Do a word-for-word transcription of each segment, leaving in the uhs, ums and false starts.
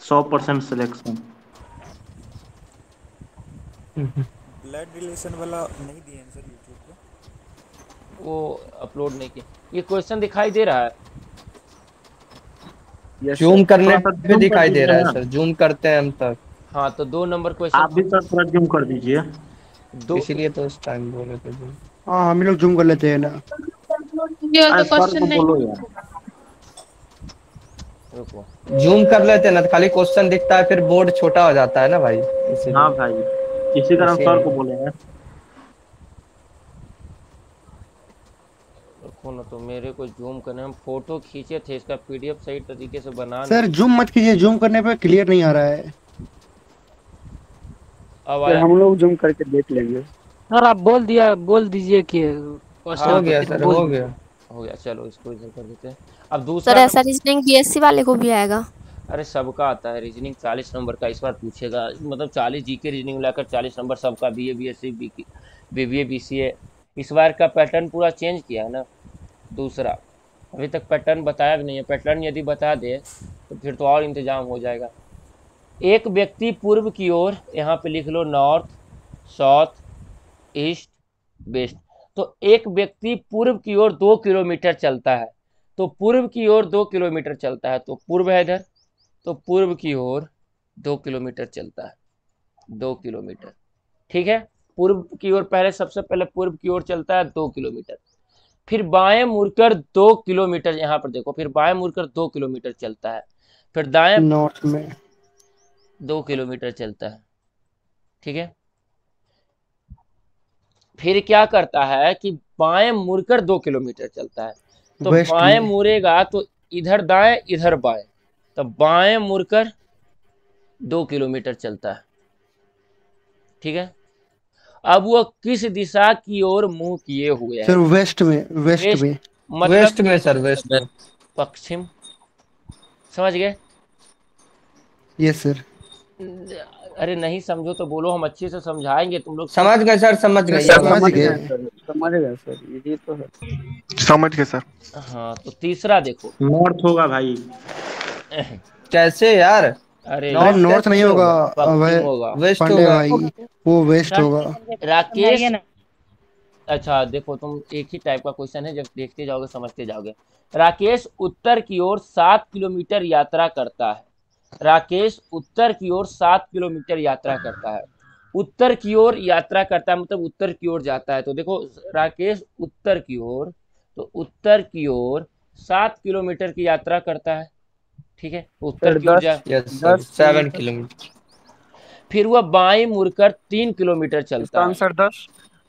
सौ percent selection. Blood relation वाला नहीं दिए हैं सर यूट्यूब पे। वो अपलोड नहीं किया। ये क्वेश्चन दिखाई दे रहा है? यस सर, जूम करने थोड़ा सा पे जूम कर दिखाई दे दीजिए रहा है ना। सर, जूम करते हैं हम तक। हाँ तो दो नंबर क्वेश्चन आप भी सर थोड़ा जूम कर दीजिए। दो। इसीलिए तो उस टाइम बोले थे जूम। हाँ हम लोग जूम कर लेते हैं ना। अरे सर को बोलो यार। रुको। जूम कर लेते हैं ना तो खाली क्वेश्चन दिखता है, फिर बोर्ड छोटा हो जाता है ना भाई, हाँ इसीलिए। भाई, इसी कारण सर को इसीलिए बोले हैं। रुको ना, तो मेरे को जूम करने, हम फोटो खींचे थे इसका, पीडीएफ सही तरीके से बना सर नहीं। जूम मत कीजिए, जूम करने पे क्लियर नहीं आ रहा है। अब सर आया? हम लोग जूम करके देख लेंगे। सर आप बोल दिया बोल दीजिए कि हाँ हो क्वेश्चन गया तो सर, बोल हो दीजिए। गया। हो गया, चलो इसको इधर कर देते हैं। अब सर दूसरा ऐसा नंबर। रीजनिंग बीएससी वाले को भी आएगा? अरे सबका आता है रीजनिंग, चालीस नंबर का इस बार पूछेगा, मतलब चालीस जीके रीजनिंग मिलाकर चालीस नंबर सबका, बीए बीएससी बीबीए बीसीए। इस बार का पैटर्न पूरा चेंज किया है ना। दूसरा, अभी तक पैटर्न बताया भी नहीं है, पैटर्न यदि बता दे तो फिर तो और इंतजाम हो जाएगा। एक व्यक्ति पूर्व की ओर, यहाँ पे लिख लो नॉर्थ, साउथ, ईस्ट, वेस्ट। तो एक व्यक्ति पूर्व की ओर दो किलोमीटर चलता है, तो पूर्व की ओर दो किलोमीटर चलता है, तो पूर्व है इधर, तो पूर्व की ओर दो किलोमीटर चलता है, दो किलोमीटर। ठीक है, पूर्व की ओर पहले, सबसे पहले पूर्व की ओर चलता है दो किलोमीटर। फिर बाएं मुड़कर दो किलोमीटर, यहाँ पर देखो, फिर बाएं मुड़कर दो किलोमीटर चलता है। फिर दाएं नॉर्थ में दो किलोमीटर चलता है। ठीक है, फिर क्या करता है कि बाएं मुड़कर दो किलोमीटर चलता है, तो वेस्ट बाएं में मुड़ेगा तो इधर दाएं इधर बाएं, तो बाएं मुड़कर दो किलोमीटर चलता है। ठीक है, अब वो किस दिशा की ओर मुंह किए हुए है? सर वेस्ट में, वेस्ट वेस्ट में मतलब वेस्ट में सर, वेस्ट में। पश्चिम, समझ गए? Yes sir. अरे नहीं समझो तो बोलो, हम अच्छे से समझाएंगे, तुम लोग समझ गए सर, समझ गए, ये सर वाला। समझ गए। सर समझ गए सर, ये तो है। समझ गए सर। हाँ तो तीसरा देखो। नॉर्थ होगा भाई। कैसे यार? अरे अरे नॉर्थ नॉर्थ कैसे नहीं होगा, पश्चिम वह होगा। वेस्ट पांडे होगा। भाई, वो वेस्ट होगा। राकेश, अच्छा देखो, तुम एक ही टाइप का क्वेश्चन है, जब देखते जाओगे समझते जाओगे। राकेश उत्तर की ओर सात किलोमीटर यात्रा करता है। राकेश उत्तर की ओर सात किलोमीटर यात्रा करता है। उत्तर की ओर यात्रा करता है मतलब उत्तर की ओर जाता है, तो देखो राकेश उत्तर की ओर, तो उत्तर की ओर सात किलोमीटर की यात्रा करता है। ठीक है, उत्तर सर की ओर जा, दस यस सर, दस सेवन किलोमीटर। किलोमीटर फिर वह बाएं मुड़कर तीन किलोमीटर इसका चलता है। आंसर दस।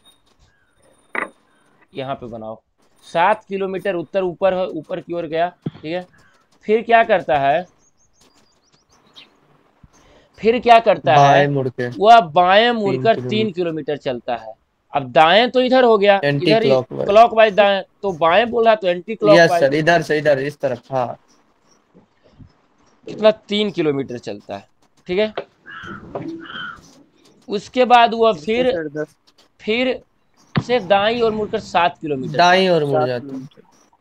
यहाँ पे बनाओ, सात किलोमीटर उत्तर ऊपर है, ऊपर की ओर गया। ठीक है, फिर क्या करता है, फिर क्या करता है, बाएं मुड़ के वह बाएं मुड़कर तीन तीन किलोमीटर किलोमीटर चलता है। अब दाएं तो इधर हो गया, एंटी इधर ही क्लॉक वाइज। क्लॉक वाइज दाएं, तो बाएं बोला तो anti clock yes wise. Sir, इधर से इधर, इस तरफ। हाँ, कितना, तीन किलोमीटर चलता है। ठीक है, उसके बाद वह फिर सर दस। फिर से दाईं ओर मुड़कर सात किलोमीटर दाईं ओर मुड़ सात जाता किलोमीटर।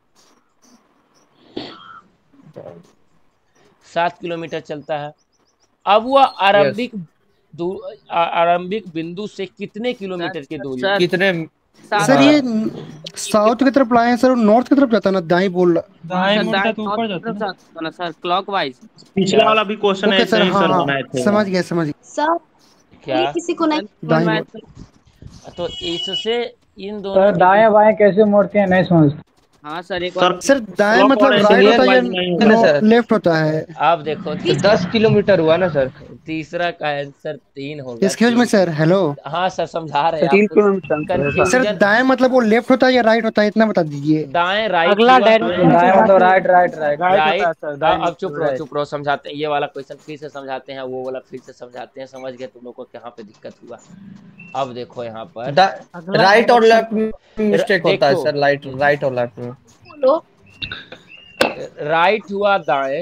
है। सात किलोमीटर चलता है। अब वह यस, आरंभिक दू- आ- आरंभिक बिंदु से कितने किलोमीटर की दूरी? सर कितने? सर ये हाँ, साउथ की तरफ लाए हैं सर, नॉर्थ की तरफ जाता है ना, दाई बोल रहा। दाएं सर मुड़ता दाएं तो ऊपर जाता है ना। ना सर, क्लॉकवाइज। पिछला क्या वाला भी क्वेश्चन ओके ऐसे सर, ही हाँ सर हाँ बनाए थे। समझ गए, समझ गए। सर क्या? ये किसी को नहीं दाई बनवाया बोल। सर। तो इससे इन दोनों सर के दाएं बीच, बाएं कैसे मोड़ते हैं नहीं समझ। हाँ सर एक सर बार सर दाएं क्लॉक मतलब वाइज राइट क्लियर होता है या वाइज नहीं होगा। ना सर? लेफ्ट होता है? आप देखो तो दस किलोमीटर हुआ ना सर? तीसरा का आंसर तीन होगा। एक्सक्यूज तीन, मी सर, हेलो। हाँ सर समझा रहे हैं तीन आपको, किलोमीटर आंसर है सर। Sir confusion. दाएं मतलब वो लेफ्ट होता है या राइट होता है, इतना बता दीजिए। दाएं राइट अगला हुआ, डायरेक्ट दाएं मतलब राइट राइट राइट। राइट होता है राइट। सर, अब दाएं अब चुप मतलब रहो राइट। चुप रहो, समझाते हैं, ये वाला क्वेश्चन फिर से समझाते हैं, वो वाला फिर से समझाते हैं, समझ गए तुम लोग को कहाँ पे दिक्कत हुआ? अब देखो यहाँ पर राइट और लेफ्ट में मिस्टेक होता है देखो, सर, राइट राइट और लेफ्ट में। बोलो। राइट हुआ दाएं,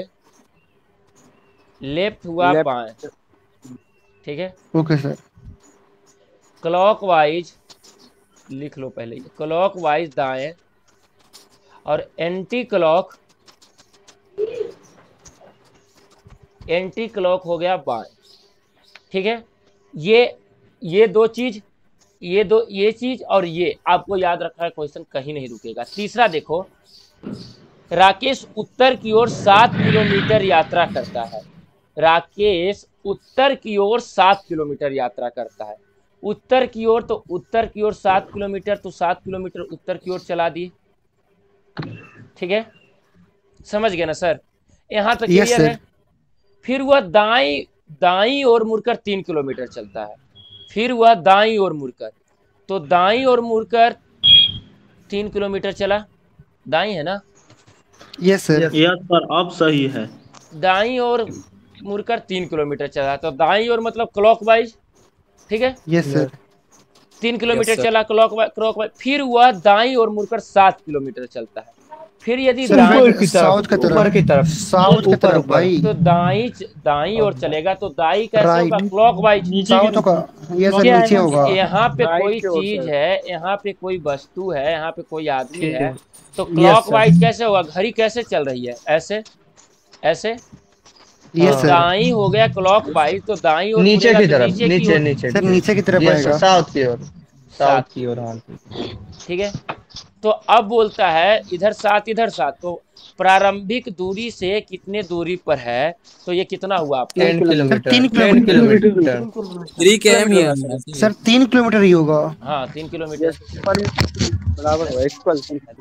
लेफ्ट हुआ लेफ्ट। बाएं। ठीक है, ओके सर। क्लॉकवाइज लिख लो पहले, क्लॉकवाइज दाएं, और एंटी क्लॉक एंटी क्लॉक हो गया बाएं, ठीक है। ये ये दो चीज, ये दो ये चीज और ये आपको याद रखना है, क्वेश्चन कहीं नहीं रुकेगा। तीसरा देखो, राकेश उत्तर की ओर सात किलोमीटर यात्रा करता है। राकेश उत्तर की ओर सात किलोमीटर यात्रा करता है। उत्तर की ओर, तो उत्तर की ओर सात किलोमीटर, तो सात किलोमीटर उत्तर की ओर चला दिए, ठीक है। समझ गए ना सर, यहाँ तक Yes, क्लियर sir. है। फिर वह दाई दाई ओर मुड़कर तीन किलोमीटर चलता है। फिर वह दाई ओर मुड़कर, तो दाई ओर मुड़कर तीन किलोमीटर चला, दाई है ना, यस सर। यस सर, अब सही है। दाई ओर मुड़कर तीन किलोमीटर चला, तो दाई ओर मतलब क्लॉकवाइज, ठीक है। Yes sir. तीन किलोमीटर चला क्लॉकवाइज क्लॉकवाइज फिर वह दाई ओर मुड़कर सात किलोमीटर चलता है। फिर यदि सर, दाई ऊपर की साउथ की तरफ, तरफ। ऊपर की तरफ, साउथ की ऊपर, तरफ ऊपर। भाई। तो दाई दाई ओर चलेगा, तो दाई कैसे Right. होगा, क्लॉकवाइज। साउथ का, ये सर नीचे होगा। यहाँ पे Right कोई की ओर चीज से। है, यहाँ पे कोई वस्तु है, यहाँ पे कोई आदमी है, तो sir. क्लॉकवाइज कैसे होगा, घड़ी कैसे चल रही है, ऐसे ऐसे। Yes sir. दाई हो गया क्लॉकवाइज, तो दाई ओर नीचे मुड़ेगा की तो तरफ, नीचे की नीचे ओर, नीचे सर नीचे की तरफ Yes, आएगा। साउथ की ओर, साउथ सात। की ओर, हाँ। ठीक है। तो अब बोलता है इधर सात इधर सात, तो प्रारंभिक दूरी से कितने दूरी पर है, तो ये कितना हुआ आपका, टेन किलोमीटर, तीन ten kilometre. Kilometre. Three K M ही है सर तीन किलोमीटर ही होगा। हाँ तीन किलोमीटर। बराबर है इक्वल।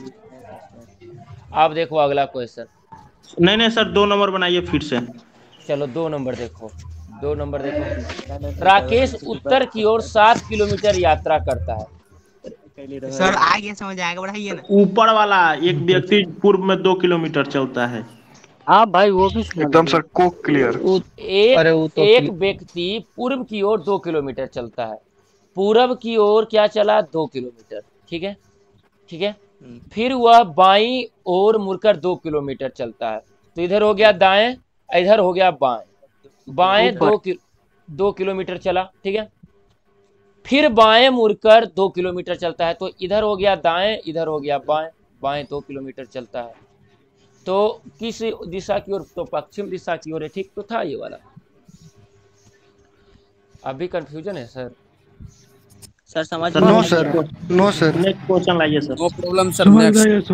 अब देखो अगला क्वेश्चन, नहीं नहीं सर, दो नंबर बनाइए फिर से। चलो दो नंबर देखो, दो नंबर देखो। राकेश उत्तर की ओर सात किलोमीटर यात्रा करता है। सर आगे समझ आएगा, बढ़ाइए ना। ऊपर वाला एक व्यक्ति पूर्व में दो किलोमीटर चलता है। हाँ भाई वो भी एकदम सर को क्लियर। एक अरे वो तो एक व्यक्ति पूर्व की ओर दो किलोमीटर चलता है, पूरब की ओर क्या चला, दो किलोमीटर, ठीक है, ठीक है। फिर वह बाईं ओर मुड़कर दो किलोमीटर चलता है, तो इधर हो गया दाएं, इधर हो गया बाएं। बाएं दो कि, दो किलोमीटर चला, ठीक है। फिर बाएं मुड़कर दो किलोमीटर चलता है, तो इधर हो गया दाएं, इधर हो गया बाएं, बाएं दो किलोमीटर चलता है। तो किस दिशा की ओर, तो पश्चिम दिशा की ओर है, ठीक तो था ये वाला। अभी कंफ्यूजन है सर, सर समझ sir, no sir, no sir. Next question लाइए sir. No problem sir. Next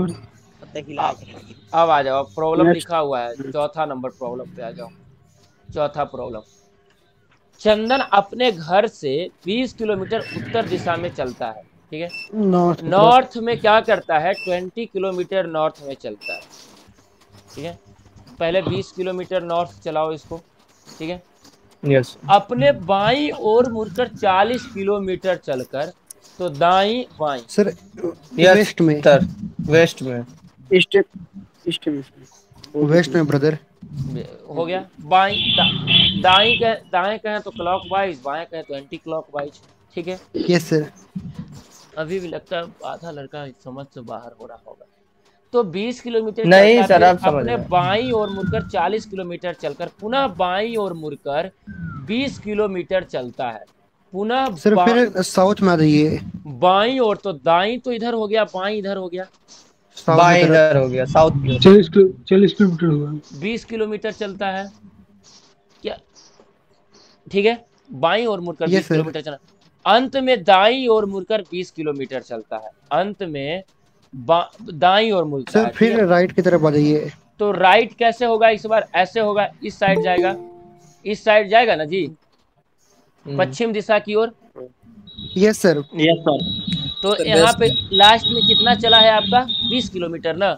अब आ जाओ, प्रॉब्लम लिखा हुआ है, चौथा नंबर प्रॉब्लम पे आ जाओ। चौथा प्रॉब्लम, चंदन अपने घर से बीस किलोमीटर उत्तर दिशा में चलता है, ठीक है। नॉर्थ नॉर्थ में क्या करता है, बीस किलोमीटर नॉर्थ में चलता है, ठीक है। पहले बीस किलोमीटर नॉर्थ चलाओ इसको, ठीक है। यस। अपने बाईं ओर मुड़कर चालीस किलोमीटर चलकर, तो दाईं बाईं, सर यस वेस्ट में, सर, वेस्ट में। ईस्ट ईस्ट में वेस्ट में ब्रदर। हो गया। बाईं दा, दाईं कह दाएं कहें तो क्लॉकवाइज, बाएं कहें तो एंटी क्लॉकवाइज, ठीक है। Yes sir. अभी भी लगता है आधा लड़का समझ से बाहर हो रहा होगा। तो बीस किलोमीटर नहीं चलता, सर, फिर आप समझ अपने रहे हैं। बाईं ओर मुड़कर चालीस किलोमीटर चलकर पुनः बाईं ओर मुड़कर बीस किलोमीटर चलता है, पुनः सर बा, फिर साउथ में आ जाइए। बाईं ओर, तो दाईं तो इधर हो गया, बाईं इधर हो गया, साउथ बाईं की तरफ। इधर हो गया, साउथ की ओर। चालीस चालीस किलोमीटर हुआ। बीस किलोमीटर चलता है क्या, ठीक है। बाईं ओर मुड़कर Yes, बीस sir. किलोमीटर चला, अंत में दाईं ओर मुड़कर बीस किलोमीटर चलता है, अंत में दाईं ओर मुड़ता सर है, ठीक फिर है? राइट की तरफ आ जाइए। तो राइट कैसे होगा, इस बार ऐसे होगा, इस साइड जाएगा, इस साइड जाएगा ना जी, पश्चिम दिशा की ओर। Yes sir. Yes sir. तो यहाँ पे लास्ट में कितना चला है आपका, बीस किलोमीटर ना,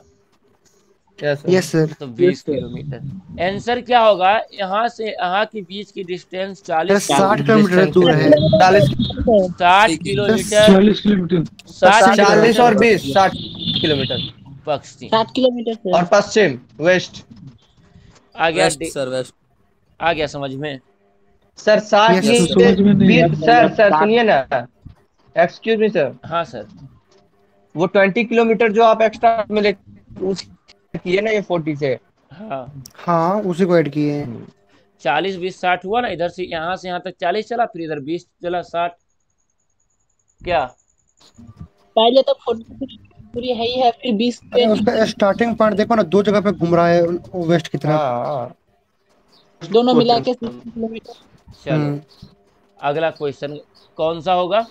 यस यस सर। तो बीस किलोमीटर। आंसर क्या होगा, यहाँ से यहाँ के बीच की डिस्टेंस सर चालीस साठ किलोमीटर दूर है। चालीस साठ किलोमीटर, चालीस किलोमीटर साठ चालीस और किलोमीटर बीस, साठ किलोमीटर। पश्चिम, सात किलोमीटर और पश्चिम, वेस्ट। आ गया वेस्ट डि- सर, वेस्ट। आ गया समझ में। सर साठ Yes, की sir. समझ में नहीं बीस- सर सर सुनिए ना, एक्सक्यूज मी सर, हाँ सर, वो ट्वेंटी किलोमीटर जो आप एक्स्ट्रा में ले उस किए ना, ये फोर्टी से। हाँ हाँ उसी को ऐड किए हैं। चालीस बीस साठ हुआ ना, इधर से यहाँ से यहाँ तक चालीस चला, फिर इधर बीस चला, साठ क्या, पहले तो फोर्टी पूरी है ही है, फिर बीस अरे उसका स्टार्टिंग पॉइंट देखो ना, दो जगह पे घूम रहा है वो वेस्ट की तरफ। हाँ दोनों मिला के सिक्सटी किलोमीटर। चलो अगला क्वेश्चन कौन सा होगा?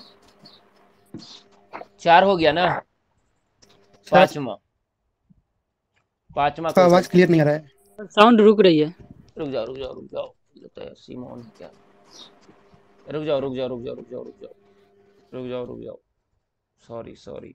चार हो गया ना, पांचवा पांचवा आपका आवाज क्वेश्चन। क्लियर नहीं आ रहा है। साउंड रुक रही है। रुक जाओ रुक जाओ रुक जाओ, लगता है सीमोन क्या। रुक जाओ रुक जाओ रुक जाओ रुक जाओ रुक जाओ रुक जाओ रुक जाओ सॉरी सॉरी।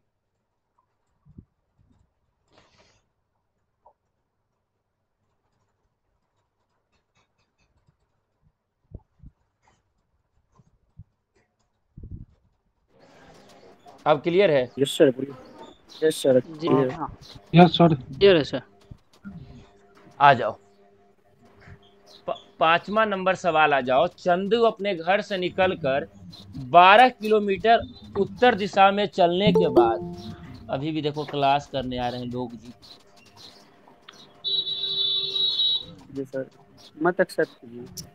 अब क्लियर है? यस सर, यस सर, जी हाँ यस सर। क्लियर है सर। आ जाओ प- पांचवा नंबर सवाल आ जाओ। चंदू अपने घर से निकलकर बारह किलोमीटर उत्तर दिशा में चलने के बाद, अभी भी देखो क्लास करने आ रहे हैं लोग जी। जी सर, मत एक्सेप्ट कीजिए।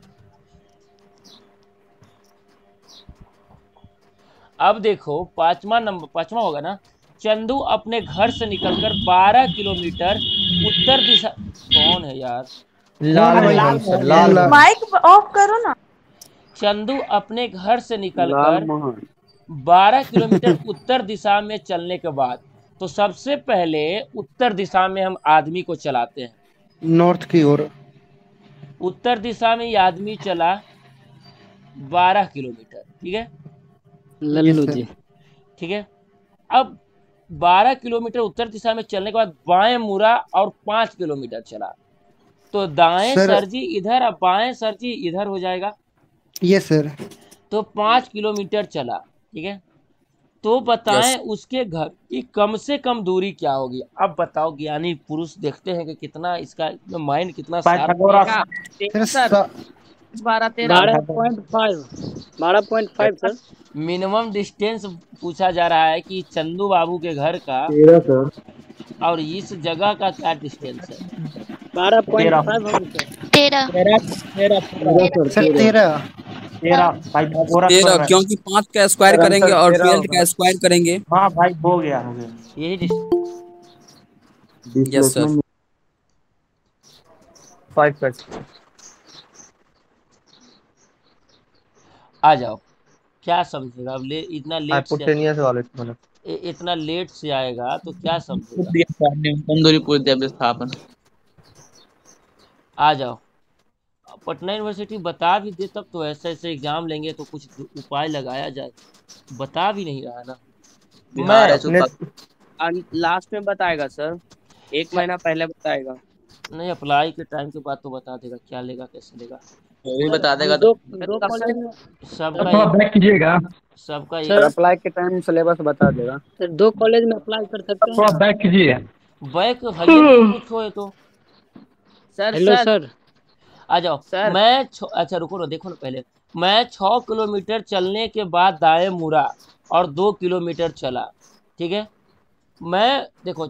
अब देखो पांचवा नंबर, पांचवा होगा ना। चंदू अपने घर से निकलकर बारह किलोमीटर उत्तर दिशा, कौन है यार? लाल भाई, Mohan sir, Lal Mohan. Mic off करो ना। चंदू अपने घर से लाल निकलकर मोहन। बारह किलोमीटर उत्तर दिशा में चलने के बाद, तो सबसे पहले उत्तर दिशा में हम आदमी को चलाते हैं। नॉर्थ की ओर। उत्तर दिशा में ये आदमी चला बारह किलोमीटर, ठीक है लल्लू जी। ठीक है। अब बारह किलोमीटर उत्तर दिशा में चलने के बाद बाएं मुड़ा और पांच किलोमीटर चला, तो दाएं सर- सर जी इधर और बाएं सर जी इधर हो जाएगा। ये सर। तो पांच किलोमीटर चला, ठीक है। तो बताएं उसके घर की कम से कम दूरी क्या होगी? अब बताओ ज्ञानी पुरुष, देखते हैं कि कितना इसका माइंड कितना शार्प है। सर सा- बारह तेरह बारह पॉइंट फाइव बारह point five sir. Minimum distance पूछा जा रहा है कि चंदू बाबू के घर का और इस जगह का क्या डिस्टेंस है। बारह पॉइंट फाइव तेरह सर तेरह। तेरह, क्योंकि पाँच का स्क्वायर करेंगे और ट्वेल्व का स्क्वायर करेंगे। हाँ भाई हो गया हो गया। यही डिस्टेंस। Yes sir. फाइव का। आ जाओ, क्या समझेगा अब? ले इतना लेट से, हाइपोटेनियस वाले मतलब इ- इतना लेट से आएगा तो क्या समझेगा? दूरी पूछ दिया विस्थापन। आ जाओ, पटना यूनिवर्सिटी बता भी दे तब तो, ऐसे ऐसे एग्जाम लेंगे तो कुछ उपाय लगाया जाए। बता भी नहीं रहा ना। मैं लास्ट में बताएगा सर, एक महीना पहले बताएगा। नहीं, अप्लाई के टाइम के बाद तो बता देगा क्या लेगा कैसे लेगा। वो भी बता देगा। दो दो कॉलेज में सबका थोड़ा एक- बैक कीजिएगा, सबका सर, एक अप्लाई के टाइम सिलेबस बता देगा। सर दो कॉलेज में अप्लाई कर सकते थोड़ा हैं। बैक कीजिए। बैक है कुछ हो तो। Sir hello sir. आ जाओ सर। मैं छ... अच्छा रुको ना, देखो ना पहले। मैं छः किलोमीटर चलने के बाद दाएं मुड़ा और दो किलोमीटर चला, ठीक है। मैं देखो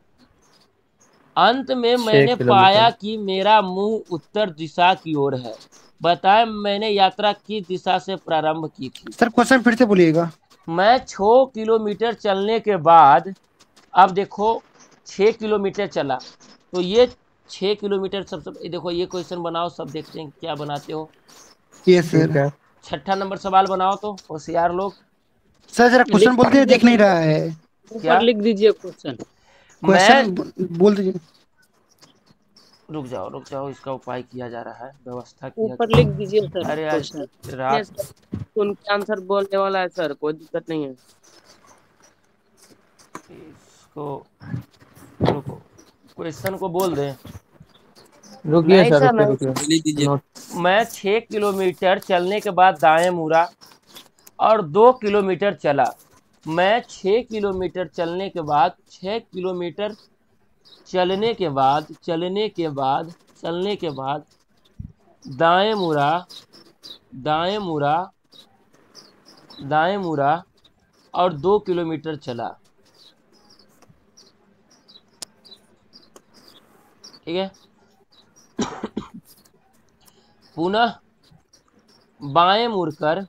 अंत में मैंने पाया कि मेरा मुंह उत्तर दिशा की ओर है। बताएं मैंने यात्रा की दिशा से प्रारंभ की थी। सर क्वेश्चन फिर से बोलिएगा। मैं छः किलोमीटर चलने के बाद, अब देखो छः किलोमीटर चला, तो ये छः किलोमीटर सब सब देखो, ये क्वेश्चन बनाओ, सब देखते हैं क्या बनाते हो। ये सर। छठा नंबर सवाल बनाओ तो होशियार लोग। सर जरा क्वेश्चन बोलते हैं, देख नहीं रहा है। क्या लिख दीजिए क्वेश्चन। क्वेश्चन मैं बोल दीजिए। रुक जाओ रुक जाओ, इसका उपाय किया जा रहा है, व्यवस्था किया। ऊपर लिख दीजिए सर। अरे आज रात उनके आंसर बोलने वाला है सर, कोई दिक्कत नहीं है। इसको रुको, क्वेश्चन को बोल दे। रुकिए नहीं सर, सर, रुकिए नहीं। रुकिए। लिख दीजिए। मैं छः किलोमीटर चलने के बाद दाएं मुड़ा और दो किलोमीटर चला। मैं छः किलोमीटर चलने के बाद छः किलोमीटर चलने के बाद चलने के बाद चलने के बाद दाएं मुड़ा दाएं मुड़ा दाएं मुड़ा और दो किलोमीटर चला, ठीक है। पुनः बाएं मुड़कर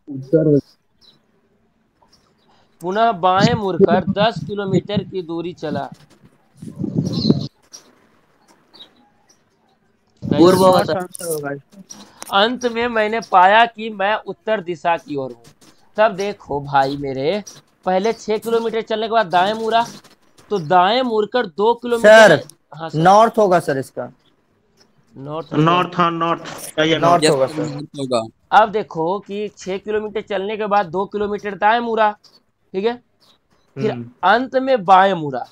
पुनः बाएं मुड़कर दस किलोमीटर की दूरी चला। पूर्व नॉर्थ आंसर होगा इसका। अंत में मैंने पाया कि मैं उत्तर दिशा की ओर हूँ। तब देखो भाई मेरे, पहले छह किलोमीटर चलने के बाद दाएं मुड़ा, तो दाएं मुड़कर दो किलोमीटर। सर हाँ सर, नॉर्थ होगा सर इसका। नॉर्थ नॉर्थ, हाँ नॉर्थ, सही है, नॉर्थ नॉर्थ। होगा यस सर। होगा। अब देखो कि छह किलोमीटर चलने के बाद दो किलोमीटर दाएं मुड़ा, ठीक है, फिर हम्म, अंत में बाएं मुड़ा,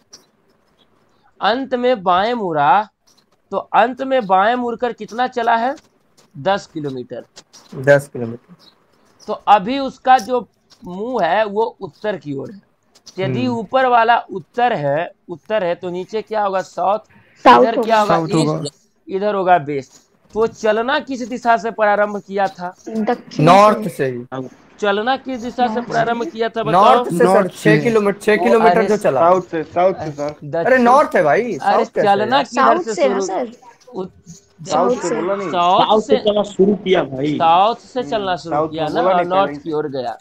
अंत में बाएं मुड़ा, तो अंत में बाएं मुड़कर कितना चला है? दस किलोमीटर। दस किलोमीटर। तो अभी उसका जो मुंह है वो उत्तर की ओर है। यदि हम्म, ऊपर वाला उत्तर है, उत्तर है, तो नीचे क्या होगा? साउथ। साउथ इधर क्या होगा? साउथ होगा। ईस्ट। इधर होगा वेस्ट। तो चलना किस दिशा से प्रारंभ किया था? दक्षिण नॉर्थ से ही। चलना किस दिशा से प्रारंभ किया था बताओ? नॉर्थ से सर, नॉर्थ छह से। किलोमीटर छह ओ, किलोमीटर अरे जो चला। साउथ से, साउथ से सर। अरे दक्षिण। नॉर्थ है भाई, अरे साउथ कैसे चलना है? किधर साउथ से से ना शुरू? सर, उत- साउथ से बोला नहीं। साउथ साउथ से से, चला शुरू किया भाई। साउथ से चलना शुरू साउथ किया में ना, बोला और नहीं नॉर्थ पहले। की ओर गया।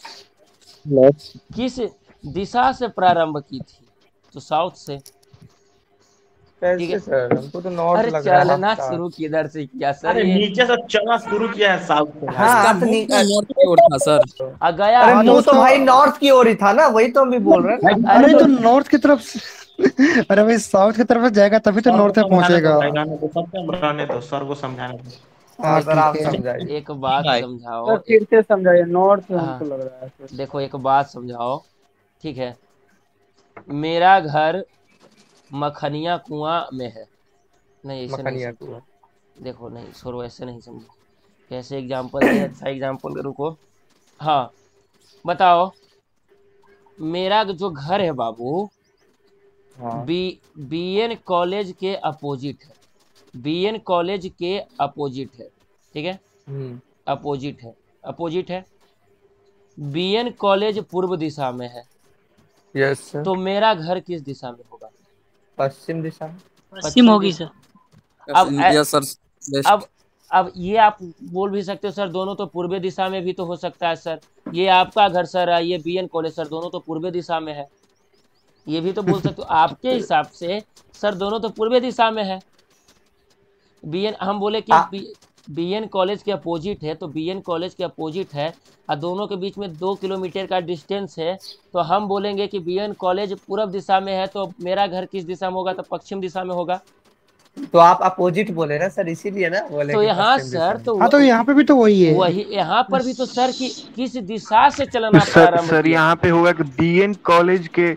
किस दिशा से प्रारंभ की थी? तो साउथ से। ठीक कैसे है। सर, हमको तो नॉर्थ अरे लग रहा है। चलना हाँ, शुरू किधर से किया सर? अरे ये नीचे से चला शुरू किया है साउथ से। हाँ, इसका तो मुंह नी- तो नॉर्थ की ओर था सर। आ गया। अरे हाँ, तो मुंह तो उसका- भाई नॉर्थ की ओर ही था ना, वही तो हम भी बोल रहे हैं ना। अरे तो नॉर्थ की तरफ से अरे भाई साउथ की तरफ से जाएगा तभी तो सर नॉर्थ को तक समझाने दो पहुंचेगा। भाई, गाने दो, सबको रहने दो, सर को समझाने दो। हाँ हाँ सर, आप ठीक है। समझाइए। एक बात सर समझाओ, फिर से समझाइए, नॉर्थ हाँ। हमको लग रहा है सर। देखो एक बात समझाओ, ठीक है। मेरा घर मखनिया कुआं में है। नहीं ऐसे नहीं मखनिया समझो। कुआं। देखो नहीं सर, ऐसे नहीं समझो। कैसे एग्जाम्पल दिया? अच्छा एग्जाम्पल के रुको। हाँ बताओ, मेरा जो घर है बाबू, हाँ, बी बीएन कॉलेज के अपोजिट है। बीएन कॉलेज के अपोजिट है, ठीक है, हम्म, अपोजिट है, अपोजिट है। बीएन कॉलेज पूर्व दिशा में है, यस सर। तो मेरा घर किस दिशा में होगा? पश्चिम दिशा में। पश्चिम होगी सर। अब यस सर, बेस्ट। अब अब ये आप बोल भी सकते हो सर, दोनों तो पूर्व दिशा में भी तो हो सकता है सर। ये आपका घर सर है, ये बीएन कॉलेज सर, दोनों तो पूर्व दिशा में है। ये भी तो बोल सकते हो आपके हिसाब से सर, दोनों तो पूर्व दिशा में है। बीएन हम बोले कि आ- बी, बीएन कॉलेज के अपोजिट है, तो बीएन कॉलेज के अपोजिट है और दोनों के बीच में दो किलोमीटर का डिस्टेंस है, तो हम बोलेंगे कि बीएन कॉलेज पूर्व दिशा में है, तो मेरा घर किस दिशा में होगा? तो पश्चिम दिशा में होगा। तो आप अपोजिट बोले ना सर, इसीलिए ना बोले तो कि यहाँ पश्चिम दिशा सर में। तो हाँ तो यहाँ पे भी तो वही है। वही यहाँ पर भी तो सर कि किस दिशा से चलना सर प्रारंभ सर किया? यहाँ पे होगा कि बीएन कॉलेज के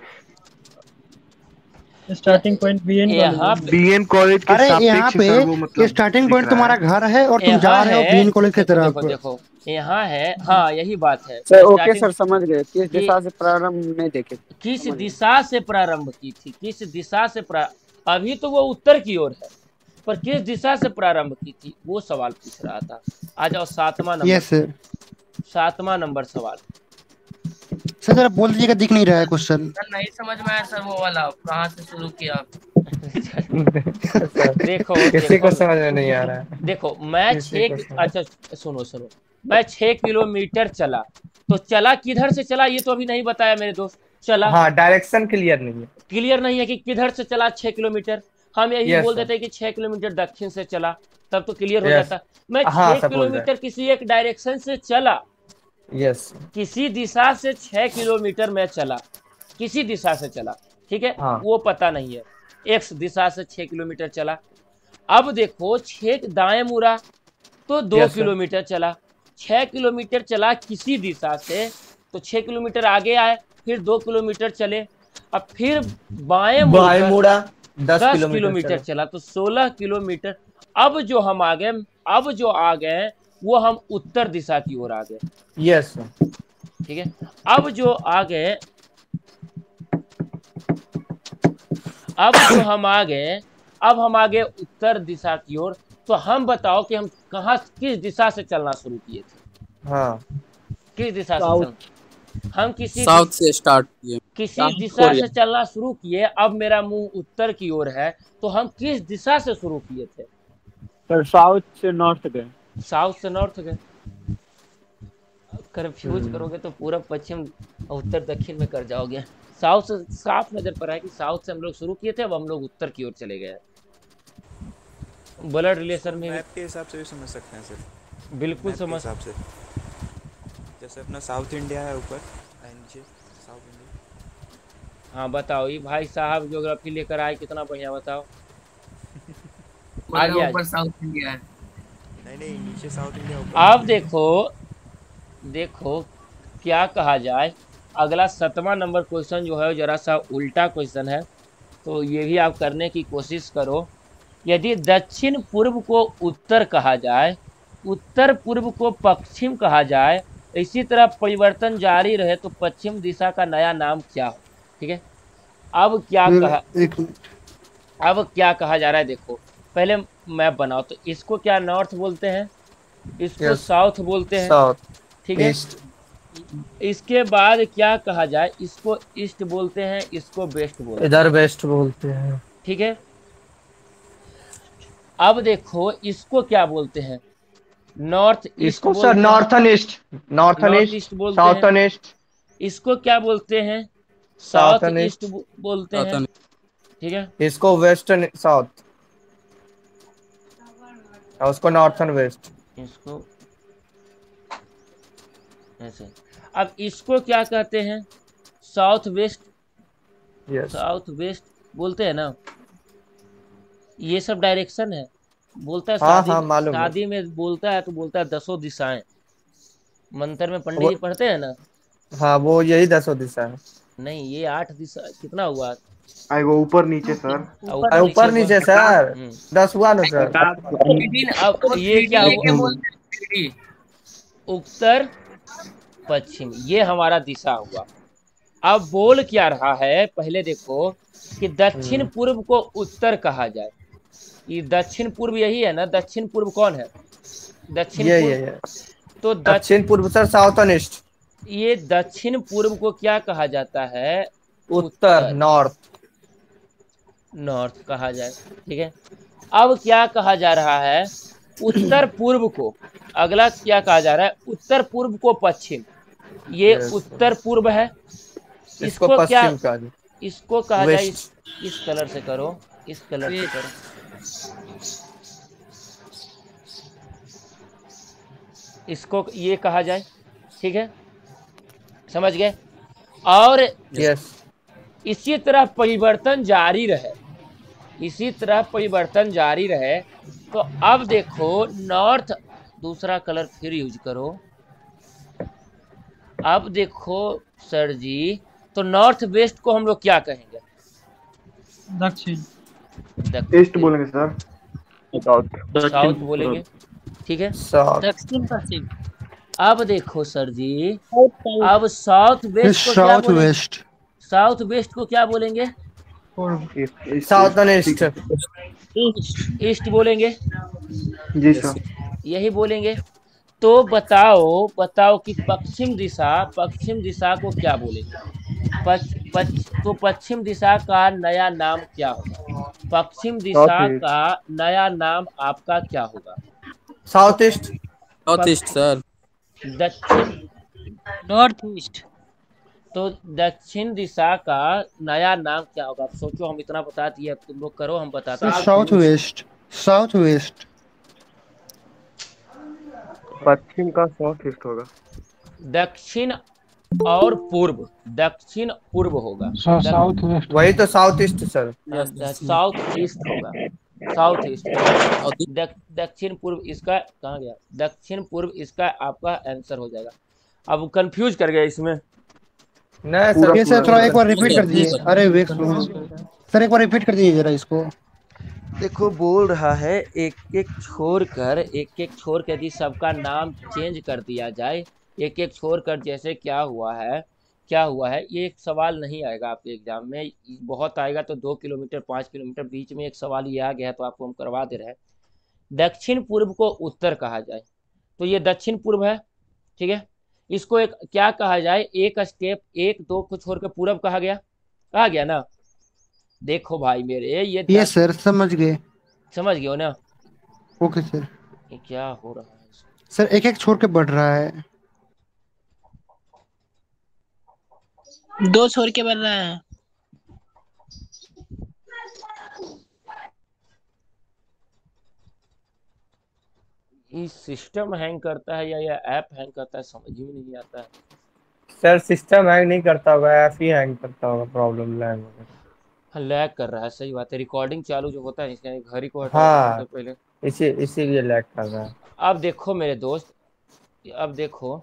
स्टार्टिंग पॉइंट बीएन यहाँ पे बीएन कॉलेज के अरे यहाँ सापेक्ष पे सर वो मतलब स्टार्टिंग दिख पॉइंट रहा तुम्हारा है। घर है और तुम जा यहाँ रहे हो है, बीएन कॉलेज की देखो तरफ। देखो देखो यहाँ है, हाँ यही बात है। सर ओके स्टार्टिंग सर, समझ गए। किस कि- दिशा से प्रारंभ नहीं देखे। किस दिशा से प्रारंभ की थी? किस दिशा से प्रा... अभी तो वो उत्तर की ओर है, पर किस दिशा से प्रारंभ की थी वो सवाल पूछ रहा था। आ जाओ सातवां नंबर, यस सर। सातवां नंबर सवाल। सर जरा बोल दीजिएगा, दिख नहीं रहा है क्वेश्चन। सर नहीं समझ में आया सर, वो वाला कहाँ से शुरू किया? देखो किसी को देखो समझ में नहीं आ रहा है। देखो मैं किसी को छह समझ- अच्छा सुनो सुनो, मैं छह किलोमीटर चला, तो चला किधर से चला ये तो अभी नहीं बताया मेरे दोस्त। चला हाँ, डायरेक्शन क्लियर नहीं है। क्लियर नहीं है कि किधर से चला छह किलोमीटर। हम यही Yes, बोल sir. देते हैं कि छह किलोमीटर दक्षिण से चला, तब तो क्लियर हो Yes. जाता। मैं हाँ, छह सब हो किलोमीटर किसी एक डायरेक्शन से चला, यस। किसी दिशा से छह किलोमीटर में चला, किसी दिशा से चला, ठीक है, हाँ। वो पता नहीं है। एक्स दिशा से छह किलोमीटर चला। अब देखो छह दाएं मुड़ा तो दो Yes, sir. किलोमीटर चला। छह किलोमीटर चला किसी दिशा से, तो छह किलोमीटर आगे आए, फिर दो किलोमीटर चले, अब फिर बाएं बाएं मुड़कर मुड़ा दस दस किलोमीटर किलोमीटर चला। चला, तो सोलह किलोमीटर। अब जो हम आ गए, अब जो आ गए वो हम उत्तर दिशा की ओर आ गए, यस। ठीक है। अब जो आ गए, अब जो हम आ गए, अब हम आ गए उत्तर दिशा की ओर। तो हम बताओ कि हम कहाँ किस दिशा से चलना शुरू किए थे? हाँ, किस दिशा से साउथ। चलना? हम किसी साउथ से स्टार्ट किए। किसी साउथ दिशा कोरिया। से चलना शुरू किए। अब मेरा मुंह उत्तर की ओर है, तो हम किस दिशा से शुरू किए थे? सर साउथ से नॉर्थ गए। साउथ से नॉर्थ गए। कंफ्यूज करोगे तो पूरा पश्चिम उत्तर दक्षिण में कर जाओगे। साउथ से साफ नजर पर है कि साउथ से हम लोग शुरू किए थे, अब हम लोग उत्तर की ओर चले गए। ब्लड रिलेशन में मैप के हिसाब से भी समझ सकते हैं सर। बिल्कुल मैप के समझ। हिसाब से जैसे अपना साउथ इंडिया है ऊपर और नीचे साउथ इंडिया। हाँ बताओ, ये भाई साहब ज्योग्राफी लेकर आए, कितना बढ़िया, बताओ। बोले आगे आगे। ऊपर साउथ इंडिया है। नहीं नहीं, नीचे साउथ इंडिया ऊपर। आप देखो देखो क्या कहा जाए, अगला सतवां नंबर क्वेश्चन जो है जरा सा उल्टा क्वेश्चन है, तो ये भी आप करने की कोशिश करो। यदि दक्षिण पूर्व को उत्तर कहा जाए, उत्तर पूर्व को पश्चिम कहा जाए, इसी तरह परिवर्तन जारी रहे तो पश्चिम दिशा का नया नाम क्या हो? ठीक है, अब क्या फिर कहा एक अब क्या कहा जा रहा है, देखो पहले मैप बनाओ। तो इसको क्या नॉर्थ बोलते हैं, इसको Yes. साउथ बोलते हैं, साउथ ठीक है। ईस्ट इसके बाद क्या कहा जाए, इसको ईस्ट बोलते हैं, इसको वेस्ट बोलते हैं, इधर वेस्ट बोलते हैं। ठीक है। अब देखो इसको क्या बोलते हैं, नॉर्थ ईस्ट इसको बोलते सर हैं, northern east, northern north east, east बोलते हैं। साउथन ईस्ट, इसको क्या बोलते हैं, साउथ साउथन ईस्ट ईस्ट, बो- बोलते हैं, साउथन ठीक है। इसको वेस्टर्न साउथ, और उसको नॉर्थन वेस्ट। इसको ऐसे। अब इसको क्या कहते हैं, south west, yes south west बोलते हैं ना। ये सब डायरेक्शन है, बोलता है हाँ शादी हाँ मालूम है। शादी में बोलता है तो बोलता है दसों दिशाएं, मंत्र में पंडित वो जी पढ़ते हैं ना। हाँ वो यही दसों दिशा है। नहीं, ये आठ दिशा कितना हुआ, आई वो ऊपर नीचे सर। ऊपर अरे ऊपर नीचे नीचे हुआ। सर, हम्म, दस हुआ ना सर। अब ये क्या लेके हुआ, बोलते हैं थ्री डी। उत्तर पश्चिम, ये हमारा दिशा हुआ। अब बोल क्या रहा है, पहले देखो कि दक्षिण पूर्व को उत्तर कहा जाए। ये दक्षिण पूर्व यही है ना, दक्षिण पूर्व कौन है, दक्षिण ये पूर्व। ये ये तो दक्षिण दक्षिण पूर्व सर साउथन ईस्ट, ये दक्षिण पूर्व को क्या कहा जाता है, उत्तर नॉर्थ। नॉर्थ कहा जाए, ठीक है। अब क्या कहा जा रहा है, उत्तर पूर्व को, अगला क्या कहा जा रहा है, उत्तर पूर्व को पश्चिम। ये Yes. उत्तर पूर्व है, इसको इसको क्या, पश्चिम कहा जाए। इसको कहा जाए, इस, वेस्ट। इस कलर से करो, इस कलर से करो, इसको ये कहा जाए, ठीक है, समझ गए। और यस इसी तरह परिवर्तन जारी रहे, इसी तरह परिवर्तन जारी रहे। तो अब देखो नॉर्थ, दूसरा कलर फिर यूज करो। अब देखो सर जी, तो नॉर्थ वेस्ट को हम लोग क्या कहेंगे, दक्षिण। ईस्ट बोलेंगे सर। साउथ। साउथ बोलेंगे, ठीक है। साउथ दक्षिण पश्चिम। अब देखो सर जी, अब साउथ वेस्ट को क्या साउथ बोलेंगे, वेस्ट, साउथ वेस्ट को क्या बोलेंगे, साउथन ईस्ट, ईस्ट बोलेंगे, जी सर। यही बोलेंगे। तो बताओ बताओ कि पश्चिम दिशा, पश्चिम दिशा को क्या बोलेंगे, पच, पच, तो पश्चिम दिशा का नया नाम क्या होगा, पश्चिम दिशा का नया नाम आपका क्या होगा, south east, north east sir. दक्षिण, नॉर्थ ईस्ट। तो दक्षिण दिशा का नया नाम क्या होगा, आप सोचो, हम इतना बता दिए, अब तुम लोग करो, हम बताते हैं। साउथ वेस्ट, साउथ वेस्ट, पश्चिम का साउथ ईस्ट होगा। दक्षिण और पूर्व, दक्षिण पूर्व होगा, साउथ वेस्ट। वही तो south east sir. South east होगा, साउथ ईस्ट। दक- दक्षिण पूर्व इसका कहाँ गया, दक्षिण पूर्व इसका आपका आंसर हो जाएगा। अब कंफ्यूज कर गया इसमें, नहीं सर, ये सर थोड़ा एक बार रिपीट कर दीजिए। अरे वेट सर, एक बार रिपीट कर दीजिए जरा इसको। देखो बोल रहा है एक एक छोड़कर, एक एक छोड़ कर यदि सबका नाम चेंज कर दिया जाए, एक एक छोड़कर, जैसे क्या हुआ है, क्या हुआ है, ये एक सवाल नहीं आएगा आपके एग्जाम में, बहुत आएगा तो दो किलोमीटर पाँच किलोमीटर बीच में एक सवाल ये आ गया है, तो आपको हम करवा दे रहे हैं। दक्षिण पूर्व को उत्तर कहा जाए, तो ये दक्षिण पूर्व है, ठीक है। इसको एक क्या कहा जाए, एक स्टेप, एक दो को छोड़ के पूरब कहा गया, कहा गया ना। देखो भाई मेरे, ये ये सर समझ गए, समझ गए हो ना। Okay sir. ये क्या हो रहा है सर एक एक छोड़ के बढ़ रहा है, दो छोड़ के बन रहा है। इसको? ये सिस्टम हैंग करता है या या ऐप हैंग करता है, समझ ही नहीं आता है। सर सिस्टम हैंग नहीं करता होगा, ऐप ही हैंग करता होगा, प्रॉब्लम लैग वगैरह। हाँ लैग कर रहा है, सही बात है। रिकॉर्डिंग चालू जो होता है इसके घड़ी को हटाओ तो सबसे हाँ पहले। इसी इसीलिए लैग कर रहा है। अब देखो मेरे दोस्त, अब देखो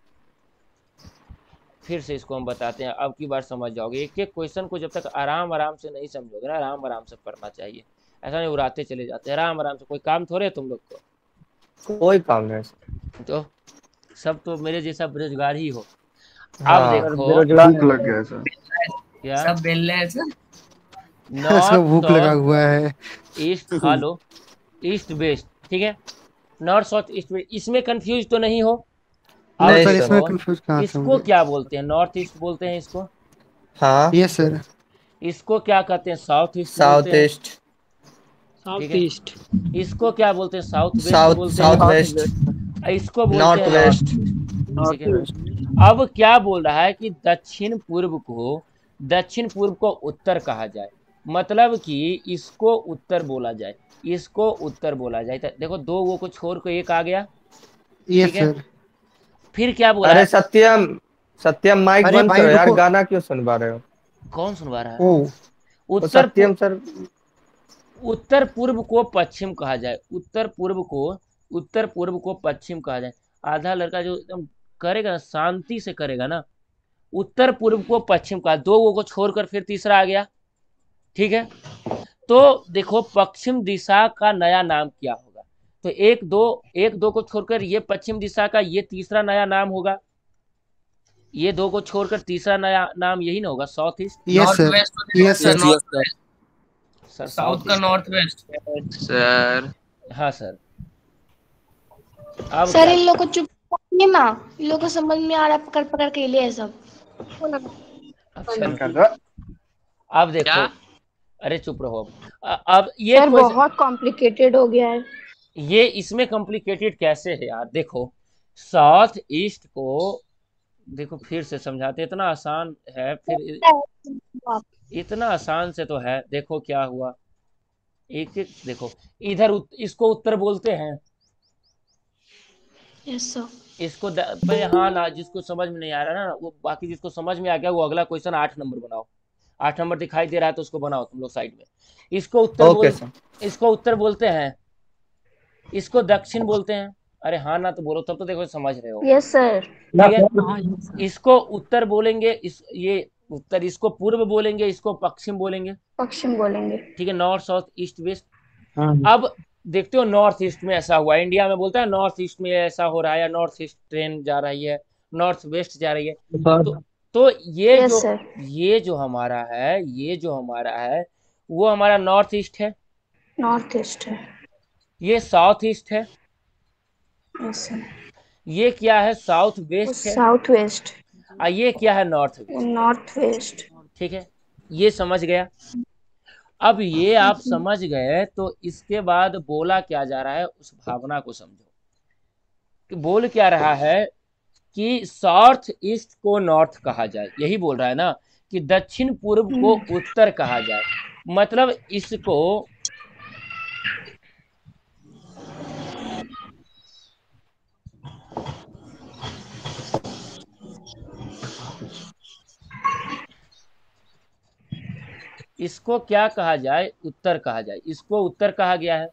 फिर से इसको हम बताते हैं, अब की बार समझ जाओगे। एक एक क्वेश्चन को जब तक आराम आराम से नहीं समझोगे ना, आराम आराम से पढ़ना चाहिए, ऐसा नहीं उड़ाते चले जाते, आराम आराम से। कोई काम थोड़े है तुम लोग को, कोई काम नहीं। तो सब तो मेरे जैसा बेरोजगार ही हो। हाँ, अब देखो भूख लग गया सर। क्या सब बेल रहे हैं सर। इसको भूख नॉर्थ लगा हुआ है। ईस्ट, हेलो, ईस्ट वेस्ट, ठीक है, नॉर्थ साउथ ईस्ट वेस्ट, इसमें कंफ्यूज तो नहीं हो? अब नहीं सर, देखो, इसमें कंफ्यूज कहाँ से इसको होंगे? क्या बोलते हैं? नॉर्थ ईस्ट बोलते हैं इसको। हाँ यस सर। इसको क्या कहते हैं? साउथ ईस्ट साउथ बोलते हैं। ईस्ट। ठीक है, इसको क्या बोलते हैं? साउथ वेस्ट साउथ बोलते साउथ हैं। वेस्ट। इसको बोलते नॉर्थ हैं वेस्ट। ठीक है। अब क्या बोल रहा है कि दक्षिण पूर्व को, दक्षिण पूर्व को उत्तर कहा जाए, मतलब कि इसको उत्तर बोला जाए, इसको उत्तर बोला जाए। तो देखो दो वो को छोड़ के एक आ गया, यस ठीक है। सर। फिर क्या बोला? अरे सत्यम, सत्यम माइक अरे बंद भाई करो यार, रुको। गाना क्यों सुनवा रहे हो? कौन सुनवा रहा है? ओ तो उत्तर सत्यम सर। उत्तर पूर्व को पश्चिम कहा जाए, उत्तर पूर्व को, उत्तर पूर्व को पश्चिम कहा जाए। आधा लड़का जो एकदम करेगा ना, शांति से करेगा ना, उत्तर पूर्व को पश्चिम कहा, दो वो को छोड़कर फिर तीसरा आ गया, ठीक है। तो देखो पश्चिम दिशा का नया नाम क्या होगा? तो एक दो, एक दो को छोड़कर ये पश्चिम दिशा का ये तीसरा नया नाम होगा, ये दो को छोड़कर तीसरा नया नाम यही ना होगा? South east. Yes sir. Yes sir. Sir south का नॉर्थ वेस्ट सर। हाँ सर। अब सर इन लोग को चुप करिए ना, इन लोग को समझ में आ रहा है, पकड़ पकड़ के लिए सब। अच्छा अब देखो क्या? अरे चुप रहो। अब ये सर बहुत कॉम्प्लिकेटेड हो गया है ये, इसमें कॉम्प्लिकेटेड कैसे है यार? देखो साउथ ईस्ट को देखो फिर से समझाते, इतना आसान है, फिर इतना आसान से तो है। देखो क्या हुआ, एक एक देखो, इधर उत, इसको उत्तर बोलते हैं। Yes sir. इसको पहले हाँ ना, जिसको समझ में नहीं आ रहा ना वो, बाकी जिसको समझ में आ गया वो अगला क्वेश्चन आठ नंबर बनाओ, आठ नंबर दिखाई दे रहा है तो उसको बनाओ तुम लोग साइड में। इसको उत्तर बोल, इसको उत्तर बोलते हैं, इसको दक्षिण बोलते हैं। अरे हाँ ना तो बोलो, तब तो देखो समझ रहे हो। Yes sir. ठीक है, इसको उत्तर बोलेंगे, इस ये उत्तर, इसको पूर्व बोलेंगे, इसको पश्चिम बोलेंगे, पश्चिम बोलेंगे, ठीक है। North south east west. अब देखते हो नॉर्थ ईस्ट में ऐसा हुआ, इंडिया में बोलता है नॉर्थ ईस्ट में ऐसा हो रहा है, या नॉर्थ ईस्ट ट्रेन जा रही है, नॉर्थ वेस्ट जा रही है। तो, तो ये yes, जो sir. ये जो हमारा है, ये जो हमारा है वो हमारा नॉर्थ ईस्ट है, नॉर्थ ईस्ट है। ये साउथ ईस्ट है, yes, sir. ये क्या है? साउथ वेस्ट है, साउथ वेस्ट। और ये क्या है? North west, north west. ठीक है, ये समझ गया। अब ये आप समझ गए तो इसके बाद बोला क्या जा रहा है उस भावना को समझो कि बोल क्या रहा है कि साउथ ईस्ट को नॉर्थ कहा जाए, यही बोल रहा है ना, कि दक्षिण पूर्व को उत्तर कहा जाए, मतलब इसको इसको क्या कहा जाए? उत्तर कहा जाए। इसको उत्तर कहा गया है,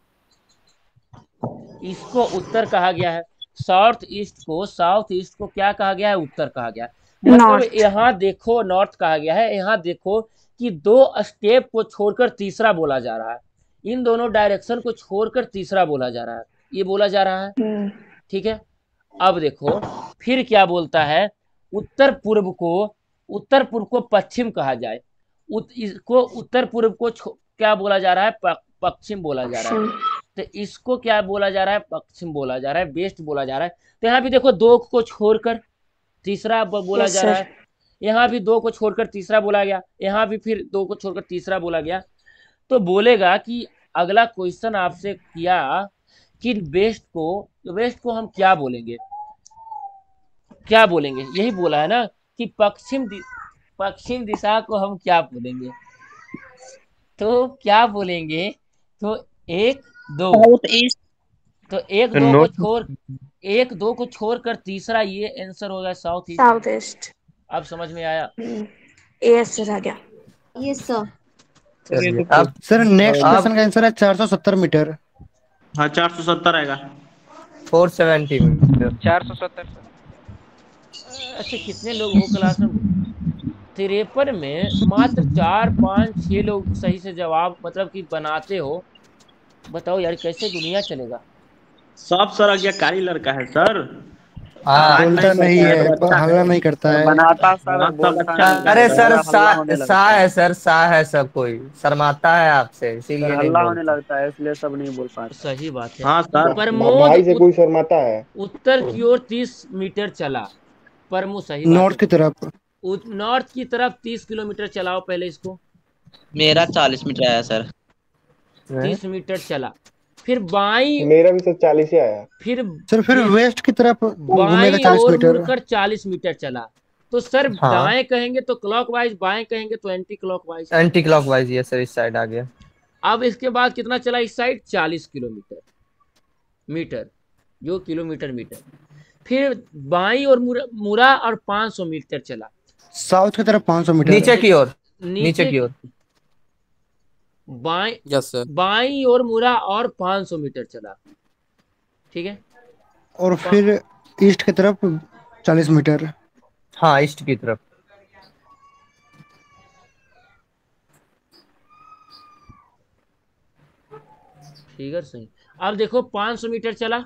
इसको उत्तर कहा गया है। साउथ ईस्ट को, साउथ ईस्ट को क्या कहा गया है? उत्तर कहा गया है। मतलब यहाँ देखो नॉर्थ कहा गया है, यहाँ देखो कि दो स्टेप को छोड़कर तीसरा बोला जा रहा है, इन दोनों डायरेक्शन को छोड़कर तीसरा बोला जा रहा है, ये बोला जा रहा है, ठीक है। अब देखो फिर क्या बोलता है? उत्तर पूर्व को, उत्तर पूर्व को पश्चिम कहा जाए, उत, इसको उत्तर पूर्व को क्या बोला जा रहा है? पश्चिम बोला जा रहा है। तो इसको क्या बोला जा रहा है? पश्चिम बोला जा रहा है, वेस्ट बोला जा रहा है। तो यहाँ भी देखो दो को छोड़कर तीसरा बोला yes, जा रहा है, यहाँ भी दो को छोड़कर तीसरा बोला गया, यहाँ भी फिर दो को छोड़कर तीसरा बोला गया। तो बोलेगा कि अगला क्वेश्चन आपसे किया कि वेस्ट को, वेस्ट को हम क्या बोलेंगे, क्या बोलेंगे? यही बोला है ना कि पश्चिम पश्चिम दिशा को हम क्या बोलेंगे, तो क्या बोलेंगे? तो एक दो, साउथ ईस्ट, तो एक तो दो को नॉर्थ छोड़ एक दो को छोड़कर तीसरा ये आंसर होगा साउथ ईस्ट। South east. अब समझ में आया? यस सर आ गया। Yes sir. चलिए अब सर नेक्स्ट अब क्वेश्चन का आंसर है चार सौ सत्तर मीटर। हाँ चार सौ सत्तर आएगा। Four seventy metre. चार सौ सत्तर अच्छा कितने लोग हो क्लास में? तिरपन में मात्र चार पाँच छह लोग सही से जवाब मतलब कि बनाते हो। बताओ यार कैसे दुनिया चलेगा? सब सर आज्ञाकारी लड़का है सर। हाँ बात बोलता नहीं करता है, तो अच्छा हल्ला नहीं करता है। बनाता सर हाँ, और सब बोलता अच्छा नहीं लड़का अरे है, है सर थोड़ा सा हल्ला होने सा लगता है। है सर, सा है सब कोई शर्माता है आपसे, सर इसीलिए नहीं हल्ला होने बोलता। लगता है इसलिए सब नहीं बोल पाता। सही बात है। हाँ सर। प्रमोद भाई से उत, कोई शर्माता है? उत्तर की ओर तीस मीटर चला। प्रमोद सही बात नॉर्थ की है। तरफ। उत- नॉर्थ की तरफ तीस किलोमीटर चलाओ पहले इसको। मेरा चालीस मीटर आया सर। तीस मीटर चला फिर बाई मेरा भी सर चालीस ही आया। फिर सर फिर फिर वेस्ट की तरफ घूमेगा बाई चालीस और मीटर। मुड़कर चालीस मीटर चला। तो सर हाँ दाएं कहेंगे तो क्लॉकवाइज, बाएं कहेंगे तो एंटी क्लॉकवाइज। एंटी क्लॉकवाइज, ये सर इस साइड आ गया। अब इसके बाद कितना चला इस साइड? चालीस किलोमीटर मीटर, जो किलोमीटर मीटर। फिर बाई और मुरा, मुरा और पाँच सौ मीटर चला। साउथ की तरफ पाँच सौ मीटर। नीचे की ओर, नीचे नीचे की ओर। बाएं यस सर। बाई और मुरा और पाँच सौ मीटर चला। ठीक है। और फिर ईस्ट की तरफ चालीस मीटर। हाँ ईस्ट की तरफ। फिगर सही। अब देखो पाँच सौ मीटर चला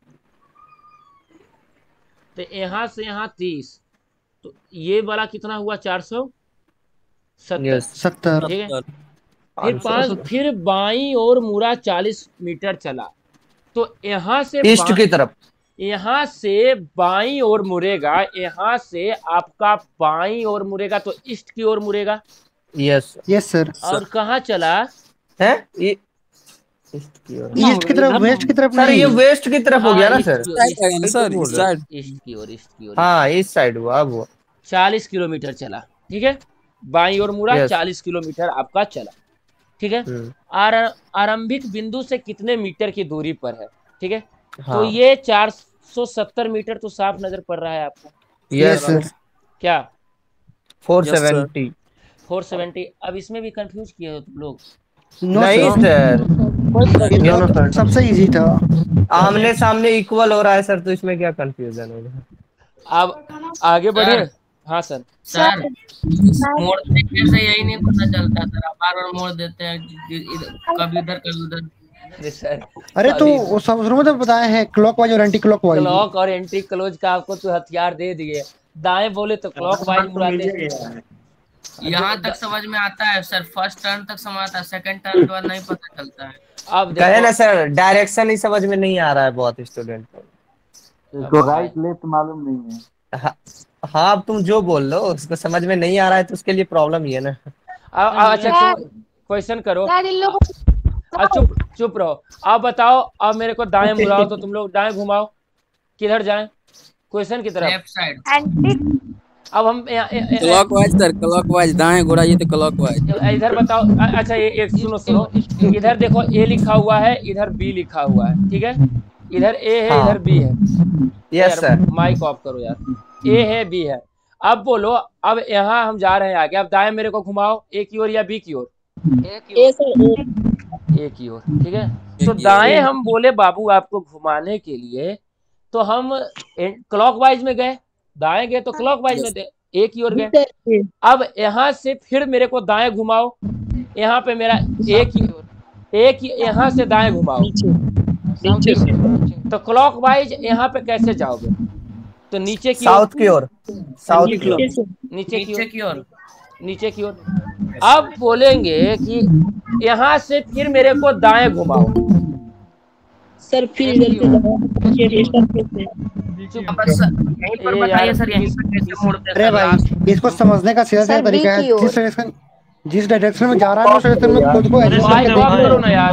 तो यहाँ से यहाँ तीस, तो ये वाला कितना हुआ? चार सौ सत्तर। यस सत्तर। ठीक है। सर फिर पाँच फिर बाई और मुड़ा चालीस मीटर चला तो यहाँ से ईस्ट की तरफ। यहाँ से बाई और मुड़ेगा, यहाँ से आपका बाई और मुड़ेगा तो ईस्ट की ओर मुड़ेगा। Yes yes sir. और कहाँ चला है ये ईस्ट की ओर। ईस्ट की तरफ, वेस्ट की तरफ सर नहीं। ये वेस्ट की तरफ हो गया ना सर। साइड आएगा ना सर, इस साइड। ईस्ट की ओर, ईस्ट की ओर। हाँ इस साइड हुआ अब हुआ। चालीस किलोमीटर चला। ठीक है। बाई और मुड़ा Yes. चालीस किलोमीटर आपका चला। ठीक है। आर आरंभिक बिंदु से कितने मीटर की दूरी पर है? ठीक है। हाँ। तो ये चार सौ सत्तर मीटर तो साफ नजर पड़ रहा है आपको। Yes sir. क्या? Four seventy. Four seventy. अब इसमें भी कंफ्यूज किए हो तुम लोग? नहीं सर, सबसे इजी था। आमने सामने इक्वल हो रहा है सर, तो इसमें क्या कंफ्यूजन होगा। अब आगे बढ़े। हाँ सर। सर मोड़ देखने से यही नहीं पता चलता सर, आप बार बार मोड़ देते हैं, कभी इधर कभी उधर। सर अरे तो वो सब शुरू में तो बताया है क्लॉकवाइज और एंटी क्लॉकवाइज। क्लॉक और एंटी क्लोज का आपको तो हथियार दे दिए। दाएं बोले तो क्लॉकवाइज मुड़ाते। यहाँ तक समझ में आता है सर, फर्स्ट टर्न तक समझ आता है, सेकंड टर्न के बाद नहीं पता चलता है। अब कहे ना सर, डायरेक्शन ही समझ में नहीं आ रहा है बहुत स्टूडेंट को। तो राइट लेफ्ट मालूम नहीं है। हाँ, हाँ अब तुम जो बोल लो उसको समझ में नहीं आ रहा है तो उसके लिए प्रॉब्लम ही है ना। अच्छा क्वेश्चन करो। अब चुप चुप रहो। अब बताओ, अब मेरे को दाएं मुड़ाओ तो तुम लोग दाएं घुमाओ। किधर जाएं? क्वेश्चन की तरफ। Left side. अब हम क्लॉकवाइज सर, क्लॉकवाइज दाएं घुराइए तो क्लॉकवाइज। इधर बताओ। अच्छा ये एक सुनो सुनो, इधर देखो ए लिखा हुआ है, इधर बी लिखा हुआ है। ठीक है। इधर ए है, इधर बी है। Yes sir. माइक ऑफ करो यार। ए है, बी है। अब बोलो, अब यहाँ हम जा रहे हैं आगे। अब दाएं मेरे को घुमाओ, ए की ओर या बी की ओर? ए सर ए। ए की ओर। ठीक है। तो दाएं हम बोले बाबू आपको घुमाने के लिए, तो हम क्लॉकवाइज में गए। दाएं गए तो क्लॉकवाइज में ए की ओर गए। अब यहाँ से फिर मेरे को दाएं घुमाओ। यहाँ पे मेरा ए की एक यहाँ से दाएं घुमाओ नीचे से। तो क्लॉकवाइज यहाँ पे कैसे जाओगे? तो नीचे की साउथ की ओर, साउथ की ओर, नीचे की ओर, नीचे की ओर। अब बोलेंगे कि यहाँ से फिर मेरे को दाएं घुमाओ। सर फिर इधर यहीं पर बताइए सर, यहीं पर कैसे मोड़ते हैं? अरे भाई इसको समझने का सीधा सा तरीका है, जिस डायरेक्शन जिस डायरेक्शन में जा रहा है उस डायरेक्शन में खुद को एडजस्ट करके करो ना यार।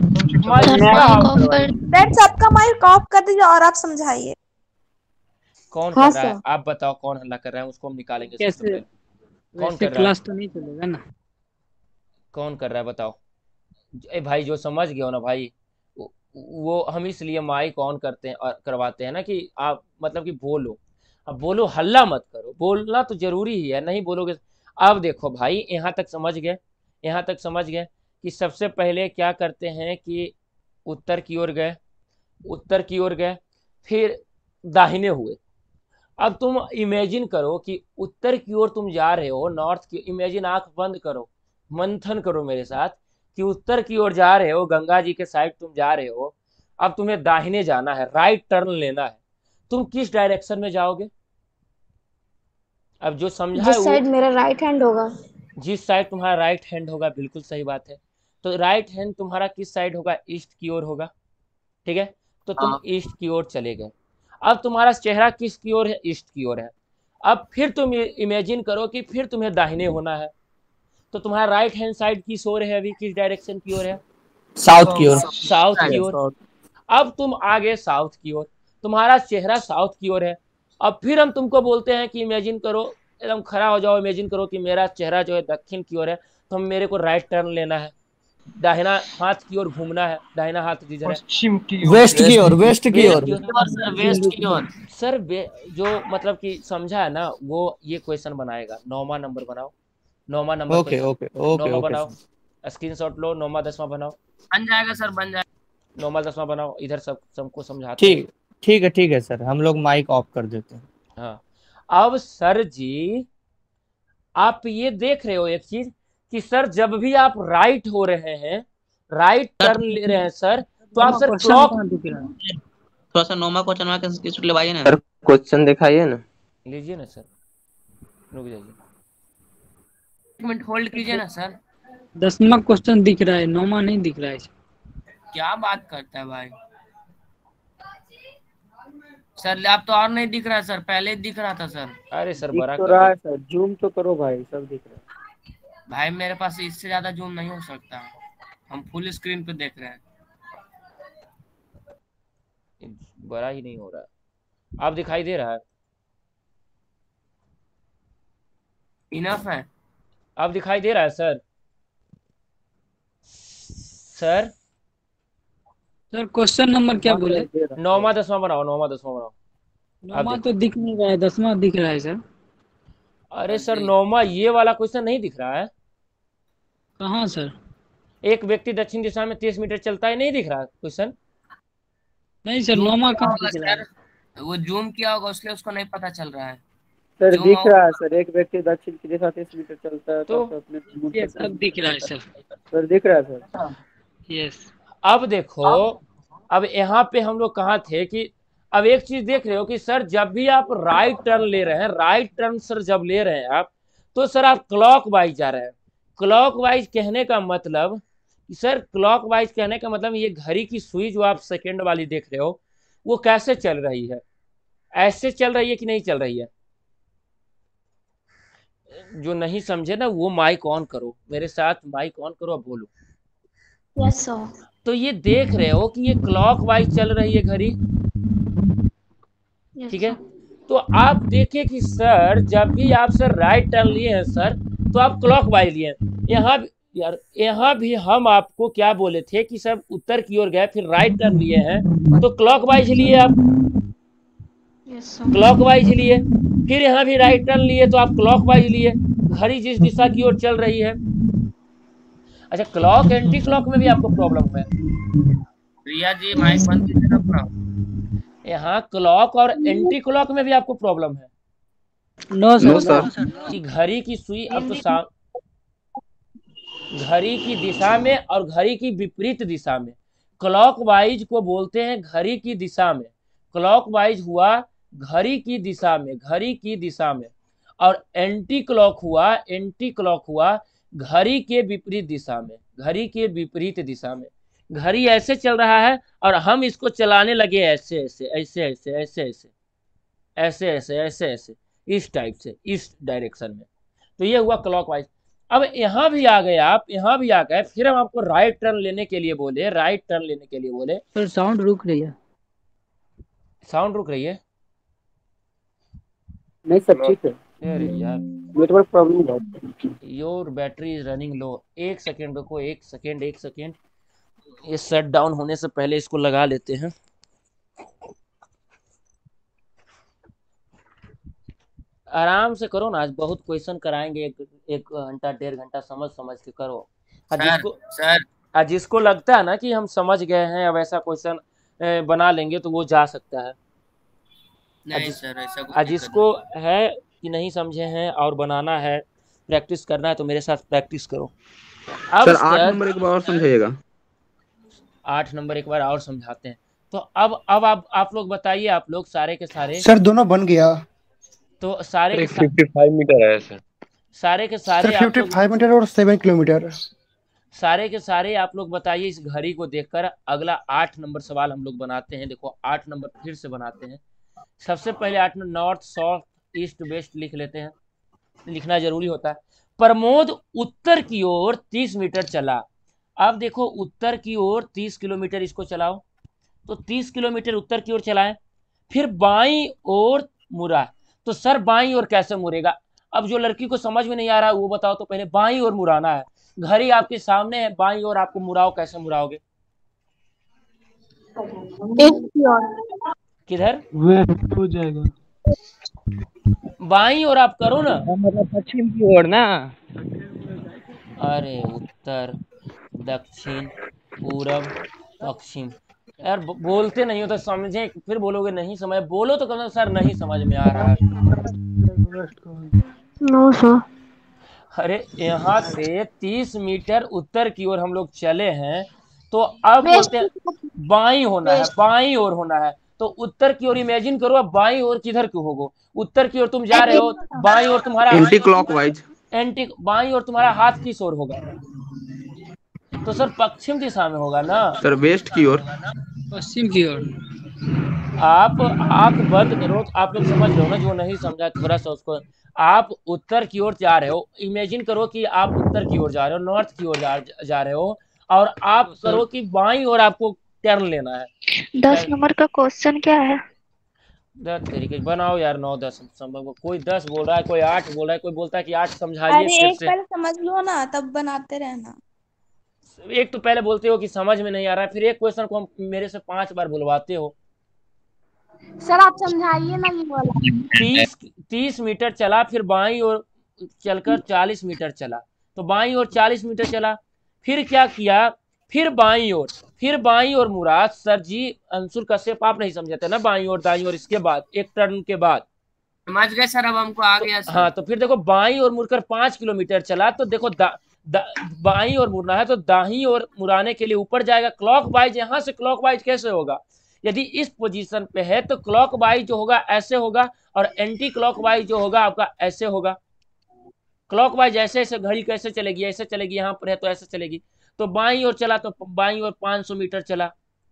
सबका माइक ऑफ कर दीजिए और आप समझाइए। कौन कर रहा है? आप बताओ कौन हल्ला कर रहा है, उसको हम निकालेंगे। कैसे? कौन कर रहा है? क्लास तो नहीं चलेगा ना। कौन कर रहा है बताओ। ए भाई जो समझ गए हो ना भाई, वो हम इसलिए माइक ऑन करते हैं और करवाते हैं ना कि आप मतलब कि बोलो, अब बोलो, हल्ला मत करो, बोलना तो जरूरी ही है, नहीं बोलोगे। अब देखो भाई, यहाँ तक समझ गए, यहाँ तक समझ गए कि सबसे पहले क्या करते हैं कि उत्तर की ओर गए, उत्तर की ओर गए, फिर दाहिने हुए। अब तुम इमेजिन करो कि उत्तर की ओर तुम जा रहे हो, नॉर्थ की, इमेजिन, आंख बंद करो, मंथन करो मेरे साथ कि उत्तर की ओर जा रहे हो, गंगा जी के साइड तुम जा रहे हो। अब तुम्हें दाहिने जाना है, राइट टर्न लेना है, तुम किस डायरेक्शन में जाओगे? अब जो समझा है जिस साइड मेरा राइट हैंड होगा, जिस साइड तुम्हारा राइट हैंड होगा, बिल्कुल सही बात है। तो राइट हैंड तुम्हारा किस साइड होगा? ईस्ट की ओर होगा, ठीक है। तो तुम ईस्ट की ओर चले गए। अब तुम्हारा चेहरा किस की ओर है? ईस्ट की ओर है। अब फिर तुम इमेजिन करो कि फिर तुम्हें दाहिने होना है, तो तुम्हारा राइट हैंड साइड किस ओर है? अभी किस डायरेक्शन की ओर है? साउथ की ओर। साउथ की ओर। अब तुम आगे साउथ की ओर, तुम्हारा चेहरा साउथ की ओर है। अब फिर हम तुमको बोलते हैं कि इमेजिन करो, एकदम खड़ा हो जाओ, इमेजिन करो कि मेरा चेहरा जो है दक्षिण की ओर है, तो हम मेरे को राइट टर्न लेना है, दाहिना हाथ की ओर घूमना है, दाहिना हाथ दीजिए, पश्चिम की ओर, वेस्ट की ओर, वेस्ट की ओर, सर वेस्ट की ओर। सर जो मतलब कि समझा है ना, वो ये क्वेश्चन बनाएगा। नौवा नंबर बनाओ, नौवा नंबर, ओके ओके ओके नौवा ओके बनाओ, स्क्रीनशॉट लो, नौवा दसवां बनाओ, बन जाएगा सर, बन जाएगा, नौवा दसवां बनाओ, इधर सब सबको समझाते। ठीक ठीक है ठीक है सर, हम लोग माइक ऑफ कर देते हैं। हाँ, अब सर जी आप ये देख रहे हो एक चीज कि सर जब भी आप राइट हो रहे हैं, राइट टर्न ले रहे हैं सर, तो आप सर क्लॉक, थोड़ा सा नोमा क्वेश्चन में किस लिवाइए ना सर, क्वेश्चन दिखाइए ना, लीजिए ना सर, रुक जाइए, एक मिनट होल्ड कीजिए ना सर। दसवां क्वेश्चन दिख रहा है, नौमा नहीं दिख रहा है। क्या बात करता है भाई सर? आप तो और नहीं दिख रहा है सर, पहले दिख रहा था सर। अरे सर दिख बड़ा तो रहा है सर, जूम तो करो भाई, सब दिख रहा है भाई। मेरे पास इससे ज्यादा जूम नहीं हो सकता, हम फुल स्क्रीन पे देख रहे हैं। बड़ा ही नहीं हो रहा है। आप दिखाई दे रहा है? इनफ है। आप दिखाई दे रहा है sir? Sir sir question number क्या बोले? नौवा दसवां बनाओ, नौवा दसवां बनाओ। नौमा तो दिख नहीं रहा है, दसवां दिख रहा है सर। अरे सर नौवा ये वाला क्वेश्चन नहीं दिख रहा है? कहाँ सर? एक व्यक्ति दक्षिण दिशा में तीस मीटर चलता है, नहीं दिख रहा क्वेश्चन? नहीं सर, नौमा कहाँ दिख रहा है? वो जूम किया होगा उसलिए उसको नहीं पता चल रहा है। सर दिख रहा है सर, एक व्यक्ति दक्षिण की दिशा तीस मीटर चलता है तो अपने सब दिख रहा है सर। सर दिख रहा है सर, यस। अब देखो, अब यहाँ पे हम लोग कहाँ थे कि अब एक चीज देख रहे हो कि सर जब भी आप राइट टर्न ले रहे हैं, राइट टर्न सर जब ले रहे हैं आप, तो सर आप क्लॉक वाइज जा रहे हैं। क्लॉक वाइज कहने का मतलब सर, क्लॉक वाइज कहने का मतलब ये घड़ी की सुई जो आप सेकेंड वाली देख रहे हो, वो कैसे चल रही है? ऐसे चल रही है कि नहीं चल रही है? जो नहीं समझे ना, वो माइक ऑन करो, मेरे साथ माइक ऑन करो, अब बोलो। Yes sir. तो ये देख रहे हो कि ये क्लॉक वाइज चल रही है घड़ी, ठीक है। तो आप देखिए कि सर जब भी आप सर राइट टर्न लिए हैं सर, तो आप क्लॉक वाइज लिए। यहाँ यार यहाँ भी हम आपको क्या बोले थे कि सब उत्तर की ओर गए, फिर राइट टर्न लिए हैं, तो क्लॉक वाइज लिए आप, क्लॉक वाइज लिए। फिर यहाँ भी राइट टर्न लिए तो आप क्लॉक वाइज लिए, घड़ी जिस दिशा की ओर चल रही है। अच्छा, क्लॉक एंटी क्लॉक में भी आपको प्रॉब्लम है? रिया जी माइक बंद कीजिए अपना। यहाँ क्लॉक और एंटी क्लॉक में भी आपको प्रॉब्लम है? No sir. कि घड़ी की सुई अब तो सा घड़ी की दिशा में और घड़ी की विपरीत दिशा में, क्लॉक वाइज को बोलते हैं घड़ी की दिशा में। क्लॉक वाइज हुआ घड़ी की दिशा में, घड़ी की दिशा में, और एंटी क्लॉक हुआ, एंटी क्लॉक हुआ घड़ी के विपरीत दिशा में, घड़ी के विपरीत दिशा में। घड़ी ऐसे चल रहा है और हम इसको चलाने लगे ऐसे ऐसे ऐसे ऐसे ऐसे ऐसे ऐसे ऐसे ऐसे ऐसे इस टाइप से, इस डायरेक्शन में। तो ये हुआ क्लॉकवाइज। अब यहाँ भी आ गए आप, यहाँ भी आ गए, फिर हम आपको राइट टर्न लेने के लिए बोले, राइट टर्न लेने के लिए बोले। सर साउंड रुक रही है, साउंड रुक रही है? नहीं सर ठीक है। अरे यार नेटवर्क प्रॉब्लम है। Your battery is running low. एक सेकेंड रुको, एक सेकेंड एक सेकेंड ये शट डाउन होने से पहले इसको लगा लेते हैं। आराम से करो ना, आज बहुत क्वेश्चन कराएंगे, एक एक घंटा डेढ़ घंटा समझ समझ के करो। और सर जिसको सर और जिसको लगता है ना कि हम समझ गए हैं अब ऐसा क्वेश्चन बना लेंगे तो वो जा सकता है। नहीं जिस, सर ऐसा कुछ और दिक्कत जिसको है कि नहीं समझे हैं और बनाना है, प्रैक्टिस करना है, तो मेरे साथ प्रैक्टिस करो। अब सर आठ नंबर एक बार और समझाइएगा। आठ नंबर एक बार और समझाते हैं। तो अब अब आप आप लोग बताइए, आप लोग सारे के सारे सर दोनों बन गया। तो सारे के सा, पचपन मीटर है सर। सारे के सारे सर आप लोग पचपन मीटर और सात किलोमीटर। सारे के सारे आप लोग बताइए इस घड़ी को देखकर। अगला आठ नंबर सवाल हम लोग बनाते हैं। देखो आठ नंबर फिर से बनाते हैं। सबसे पहले आठ number north south east west लिख लेते हैं, लिखना जरूरी होता है। प्रमोद उत्तर की ओर तीस मीटर चला। अब देखो उत्तर की ओर तीस किलोमीटर इसको चलाओ, तो तीस किलोमीटर उत्तर की ओर चलाएं, फिर बाईं ओर मुड़ा। तो सर बाईं ओर कैसे मुड़ेगा? अब जो लड़की को समझ में नहीं आ रहा है वो बताओ तो पहले। बाईं ओर मुड़ाना है, घड़ी आपके सामने है, बाईं ओर आपको मुड़ाओ, कैसे मुड़ाओगे? किधर वेस्ट हो जाएगा, बाईं ओर आप करो ना, मतलब पश्चिम की ओर ना। अरे उत्तर दक्षिण पूरब पश्चिम, यार बोलते नहीं हो तो समझे, फिर बोलोगे नहीं समझ। बोलो तो कम सर नहीं समझ में आ रहा है। No sir. अरे यहाँ से तीस मीटर उत्तर की ओर हम लोग चले हैं, तो अब बोलते हैं बाईं होना है, बाईं ओर होना है। तो उत्तर की ओर इमेजिन करो, अब बाईं ओर किधर क्यों होगो? उत्तर की ओर तुम जा रहे हो, बाईं ओर तुम्हारा एंटी क्लॉकवाइज, एंटी बाईं ओर तुम्हारा हाथ किस ओर होगा? तो सर पश्चिम दिशा में होगा ना सर, वेस्ट की ओर, पश्चिम की ओर। आप आंख बंद करो तो आप लोग समझ लो ना, जो नहीं समझा थोड़ा सा उसको। आप उत्तर की ओर जा रहे हो, इमेजिन करो कि आप उत्तर की ओर जा रहे हो, नॉर्थ की ओर जा, जा रहे हो, और आप करो कि बाईं ओर आपको टर्न लेना है। दस नंबर का क्वेश्चन क्या है? दस तरीके बनाओ यार, नौ दस संभव। कोई दस बोल रहा है, कोई आठ बोल रहा है, कोई बोलता है कि आठ समझाइए। अरे एक बार समझ लो ना, तब बनाते रहना। एक तो पहले बोलते हो कि समझ में नहीं आ रहा है, फिर एक क्वेश्चन को मेरे से पांच बार बुलवाते हो। सर आप समझाइए ना ये वाला। तीस तीस मीटर चला, फिर बाईं ओर चलकर चालीस मीटर चला। तो बाईं ओर चालीस मीटर चला, फिर क्या किया? फिर बाईं ओर, फिर बाईं ओर मुराद सर जी अंशुल कश्यप आप नहीं समझाते ना, बाईं ओर दाईं ओर, इसके बाद एक टर्न के बाद। समझ गए सर, अब हमको आ गया सर। हाँ, तो फिर देखो बाईं ओर मुड़कर पांच किलोमीटर चला, तो देखो दा, दा, बाईं ओर मुड़ना है तो दाहिनी ओर मुड़ाने के लिए ऊपर जाएगा क्लॉकवाइज। यहाँ से क्लॉकवाइज कैसे होगा? यदि इस पोजीशन पे है तो क्लॉकवाइज जो होगा ऐसे होगा, और एंटी क्लॉकवाइज जो होगा आपका ऐसे होगा। क्लॉकवाइज ऐसे ऐसे घड़ी कैसे चलेगी? ऐसे चलेगी, यहाँ पर है तो ऐसे चलेगी। तो बाईं ओर चला, तो बाईं ओर पाँच सौ मीटर चला,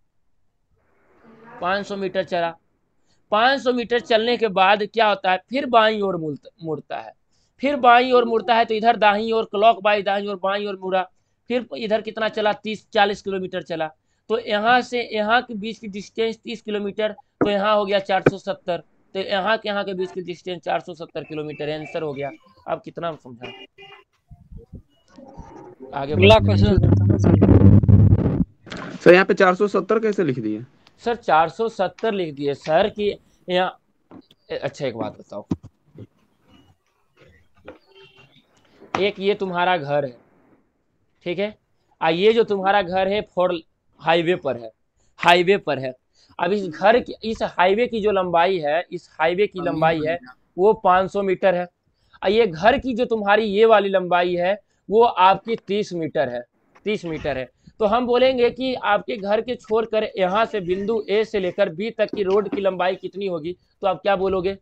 पाँच सौ मीटर चला। पाँच सौ मीटर चलने के बाद क्या होता है? फिर बाईं ओर मुड़ता है, फिर बाईं ओर मुड़ता है, तो इधर दाहिनी ओर क्लॉकवाइज, दाहिनी ओर बाईं ओर मुड़ा। फिर इधर कितना चला? तीस चालीस किलोमीटर चला। तो यहाँ से यहाँ के बीच की डिस्टेंस तीस किलोमीटर, तो यहाँ हो गया चार सौ सत्तर। तो यहाँ के यहाँ के बीच की डिस्टेंस चार सौ सत्तर किलोमीटर आंसर हो गया। अब कितना समझा? आगे सर यहाँ पे चार सौ सत्तर कैसे लिख दिए? सर चार सौ सत्तर लिख दिए सर कि यहाँ। अच्छा एक बात बताओ, एक ये तुम्हारा घर है, ठीक है, आ ये जो तुम्हारा घर है फोर हाईवे पर है, हाईवे पर है। अब इस घर की, इस हाईवे की जो लंबाई है, इस हाईवे की लंबाई है वो पाँच सौ मीटर है। और ये घर की जो तुम्हारी ये वाली लंबाई है वो आपकी तीस मीटर है, तीस मीटर है। तो हम बोलेंगे कि आपके घर के छोड़कर यहाँ से बिंदु ए से लेकर बी तक की रोड की लंबाई कितनी होगी? तो आप क्या बोलोगे?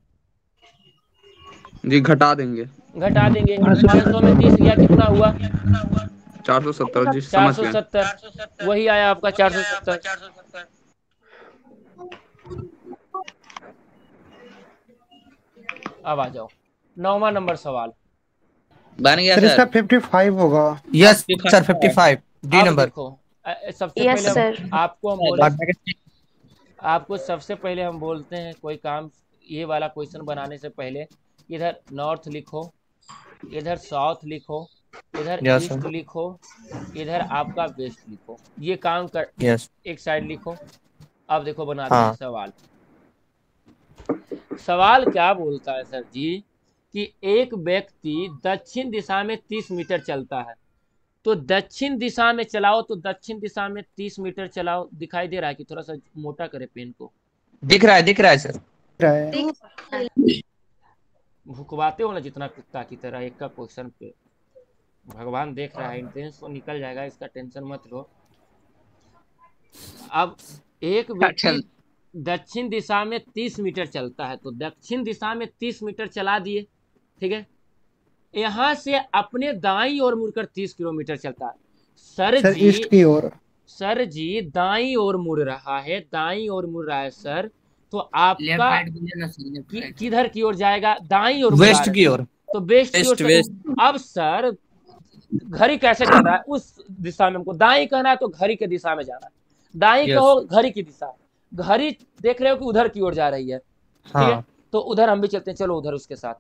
जी घटा देंगे, घटा देंगे। पाँच सौ में तीस गया, कितना हुआ? चार सौ सत्तर। जी चार सौ सत्तर, वही आया आपका चार सौ सत्तर। अब आ जाओ नौवां नंबर सवाल। बन गया सर, इसका पचपन होगा। यस सर, पचपन डी नंबर। देखो सबसे yes, पहले हम, आपको हम बोले, आपको सबसे पहले हम बोलते हैं कोई काम ये वाला क्वेश्चन बनाने से पहले इधर नॉर्थ लिखो, इधर साउथ लिखो, इधर Yes, ईस्ट sir. लिखो, इधर आपका वेस्ट लिखो, ये काम कर Yes. एक साइड लिखो। अब देखो बनाते हैं हाँ सवाल। सवाल क्या बोलता है सर जी कि एक व्यक्ति दक्षिण दिशा में तीस मीटर चलता है, तो दक्षिण दिशा में चलाओ, तो दक्षिण दिशा में तीस मीटर चलाओ। दिखाई दे रहा है कि थोड़ा सा मोटा करे पेन को? दिख रहा है, दिख रहा है सर। भुकवाते हो ना जितना कुत्ता की तरह एक का क्वेश्चन पे। भगवान देख रहा है, इंटेंस तो निकल जाएगा, इसका टेंशन मत लो। अब एक व्यक्ति दक्षिण दिशा में तीस मीटर चलता है, तो दक्षिण दिशा में तीस मीटर चला दिए, ठीक है। यहाँ से अपने दाईं ओर मुड़कर तीस किलोमीटर चलता है। सर, सर जी ईस्ट की ओर। सर जी दाईं ओर मुड़ रहा है, दाईं ओर मुड़ रहा है सर, तो आपका कि, किधर की ओर जाएगा? दाईं ओर, वेस्ट की ओर। तो वेस्ट की ओर। वेस्ट। अब सर घड़ी कैसे चल रहा है? उस दिशा में हमको दाईं कहना है, तो घड़ी के दिशा में जाना है। दाईं Yes. कहो, घड़ी की दिशा। घड़ी देख रहे हो कि उधर की ओर जा रही है, ठीक है। हाँ तो उधर हम भी चलते हैं, चलो उधर उसके साथ।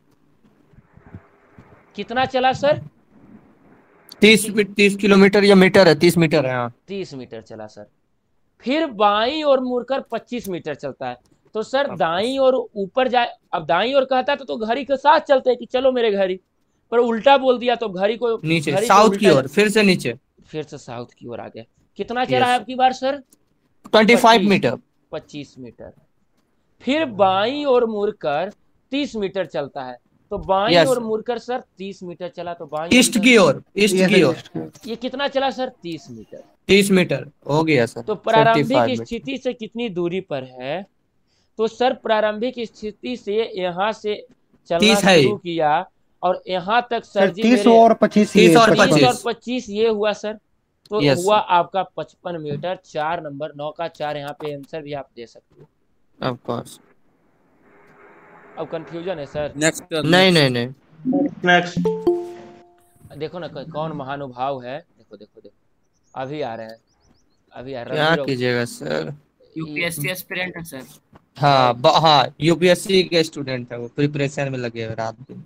कितना चला सर? तीस तीस किलोमीटर या मीटर है? तीस मीटर है। हाँ तीस मीटर चला सर। फिर बाईं ओर मुड़कर पच्चीस मीटर चलता है, तो सर दाईं ओर ऊपर जाए। अब दाईं ओर कहता है तो, तो घड़ी के साथ चलते हैं कि चलो मेरे घड़ी, पर उल्टा बोल दिया तो घड़ी को नीचे, घड़ी साउथ की ओर, फिर से नीचे, फिर से साउथ की ओर आ गया। कितना चला है आपकी बार सर? पच्चीस मीटर। पच्चीस मीटर। फिर बाईं ओर मुड़कर तीस मीटर चलता है, तो बाईं Yes. ओर मुड़कर सर तीस मीटर चला, तो बाईं ईस्ट की ओर, ईस्ट की ओर। ये कितना चला सर? तीस मीटर। तीस मीटर हो गया सर। तो प्रारंभिक स्थिति से कितनी दूरी पर है? तो सर प्रारंभिक स्थिति से यहाँ से चलना शुरू किया और यहाँ तक सर जी तीस और पच्चीस तीस और पच्चीस ये हुआ सर, तो yes, हुआ आपका पचपन मीटर। चार नंबर, नौ का चार, यहाँ पे आंसर भी आप दे सकते हो। Of course. अब कंफ्यूजन है सर? नेक्स्ट। नहीं नहीं नहीं, नेक्स्ट। देखो ना कौन महानुभाव है, देखो देखो देखो, अभी आ रहे हैं, अभी आ रहे क्या हैं। कीजिएगा सर? यूपीएससी एस्पिरेंट है सर। हाँ ब, हाँ यूपीएससी के स्टूडेंट है वो, प्रिपरेशन में लगे हुए रात दिन।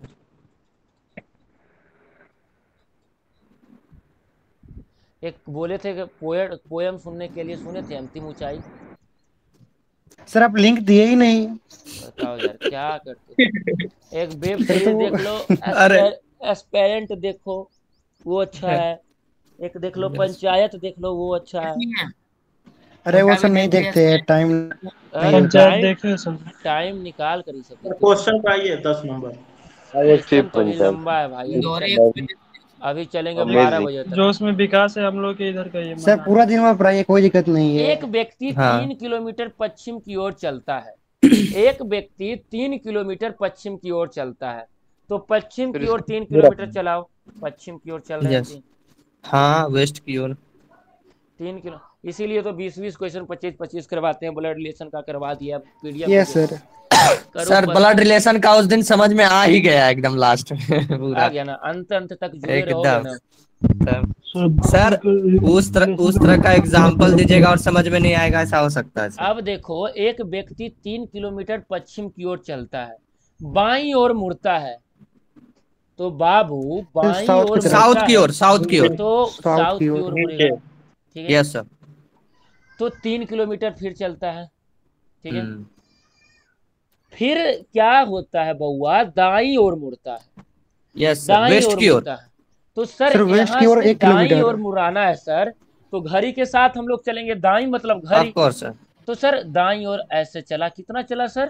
एक बोले थे कि पोएट पोएम सुनने के लिए, सुने थे अंतिम ऊंचाई? सर आप लिंक दिए ही नहीं। बताओ यार क्या करते। एक वेब सीरीज देख लो, अरे एस्पेरेंट देखो वो अच्छा है, एक देख लो पंचायत देख लो वो अच्छा है। अरे वो सब नहीं देखते हैं, टाइम पंचायत देखे सब। टाइम निकाल कर ही सकते। क्वेश्चन पाइए दस नंबर। क्वेश्चन तो अभी लंबा है भाई, अभी चलेंगे बारह बजे तक। जो उसमें विकास है हम लोग के इधर का ये सर पूरा दिन में पढ़ाइए, कोई दिक्कत नहीं है। एक व्यक्ति हाँ। तीन किलोमीटर पश्चिम की ओर चलता है। एक व्यक्ति तीन किलोमीटर पश्चिम की ओर चलता है, तो पश्चिम की ओर तीन किलोमीटर चलाओ। पश्चिम की ओर चल रहे हैं। हाँ वेस्ट की ओर तीन किलो, इसीलिए तो बीस बीस क्वेश्चन पच्चीस पच्चीस करवाते हैं। ब्लड रिलेशन का करवा दिया PDF. Yes sir. Sir blood relation का उस दिन समझ में आ ही गया एकदम लास्ट में पूरा आ गया ना, अंत अंत तक जुड़े रहोगे ना। सर उस तरह उस तरह का एग्जांपल दीजिएगा और समझ में नहीं आएगा, ऐसा हो सकता है सर। अब देखो एक व्यक्ति तीन किलोमीटर पश्चिम की ओर चलता है, बाईं ओर मुड़ता है, तो बाबू बाईं ओर साउथ की ओर, साउथ की ओर, तो साउथ की ओर मुड़ेगा, ठीक है। Yes sir. तो तीन किलोमीटर फिर चलता है, ठीक है। फिर क्या होता है बउआ? दाईं ओर मुड़ता है। यस सर, वेस्ट की ओर। तो सर, सर वेस्ट की ओर एक किलोमीटर दाईं ओर मुड़ाना है सर, तो घड़ी के साथ हम लोग चलेंगे। दाईं मतलब घड़ी। सर। तो सर दाईं ओर ऐसे चला, कितना चला सर?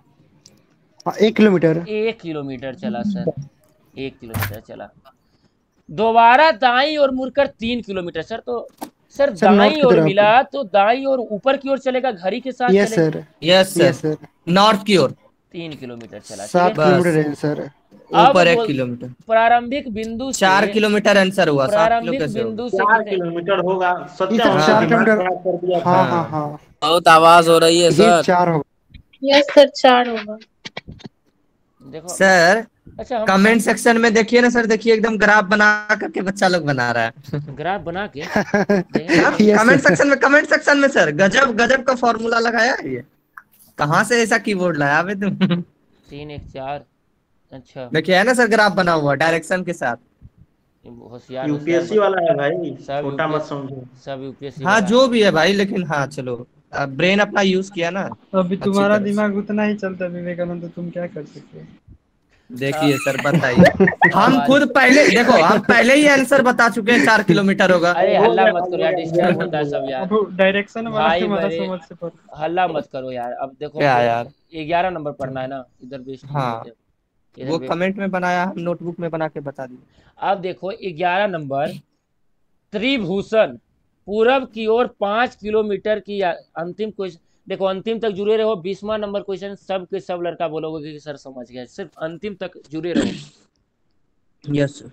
एक किलोमीटर। एक किलोमीटर चला सर, एक किलोमीटर चला। दोबारा दाईं ओर मुड़कर तीन किलोमीटर सर, तो सर दाईं ओर मिला तो दाईं ओर ऊपर की ओर चलेगा, घड़ी के साथ yes sir. Yes sir. North की ओर तीन किलोमीटर चला। सात किलोमीटर है सर। ऊपर एक किलोमीटर। प्रारंभिक बिंदु से चार किलोमीटर आंसर हुआ। प्रारंभिक बिंदु से चार किलोमीटर होगा। चार किलोमीटर। हाँ हाँ हाँ बहुत आवाज हो रही है सर। चार होगा। यस सर चार होगा। देखो सर, अच्छा कमेंट सेक्शन में देखिए ना सर, देखिए एकदम ग्राफ बना करके बच्चा लोग बना रहा है। ग्राफ बना के कमेंट सेक्शन में, कमेंट सेक्शन में सर गजब गजब का फॉर्मूला लगाया है ये। कहाँ से ऐसा कीबोर्ड लाया बे तुम? तीन एक चार। अच्छा देखिए है ना सर, ग्राफ बना हुआ डायरेक्शन के साथ। होशियार यूपीएससी वाला है भाई, सब छोटा मत यूपीएससी समझो। सब यूपीएससी हाँ वाला जो भी है भाई, लेकिन हाँ चलो ब्रेन अपना यूज किया ना अभी अच्छी तुम्हारा तरह से। दिमाग उतना ही चलता है विवेकानंद, तो तुम क्या कर सकते हो? देखिए सर बताइए, हम खुद पहले देखो हम पहले ही आंसर बता चुके हैं, चार किलोमीटर होगा। अरे हल्ला मत करो यार, डिस्टर्ब होता है सब यार। अब डायरेक्शन वाला भाई तुम्हारा मेरे समझ से पर हल्ला मत करो यार। अब देखो क्या यार, ग्यारह नंबर पढ़ना है ना, इधर बेस्ट हाँ इधर वो बेस्ट। कमेंट में बनाया, हम नोटबुक में बना के बता दिए। अब देखो ग्यारह नंबर, त्रिभूषण पूरब की ओर पांच किलोमीटर की या- अंतिम क्वेश्चन। देखो अंतिम तक जुड़े रहो, बीसवां नंबर क्वेश्चन सब के सब लड़का बोलोगे कि सर समझ गया, सिर्फ अंतिम तक जुड़े रहो। Yes sir.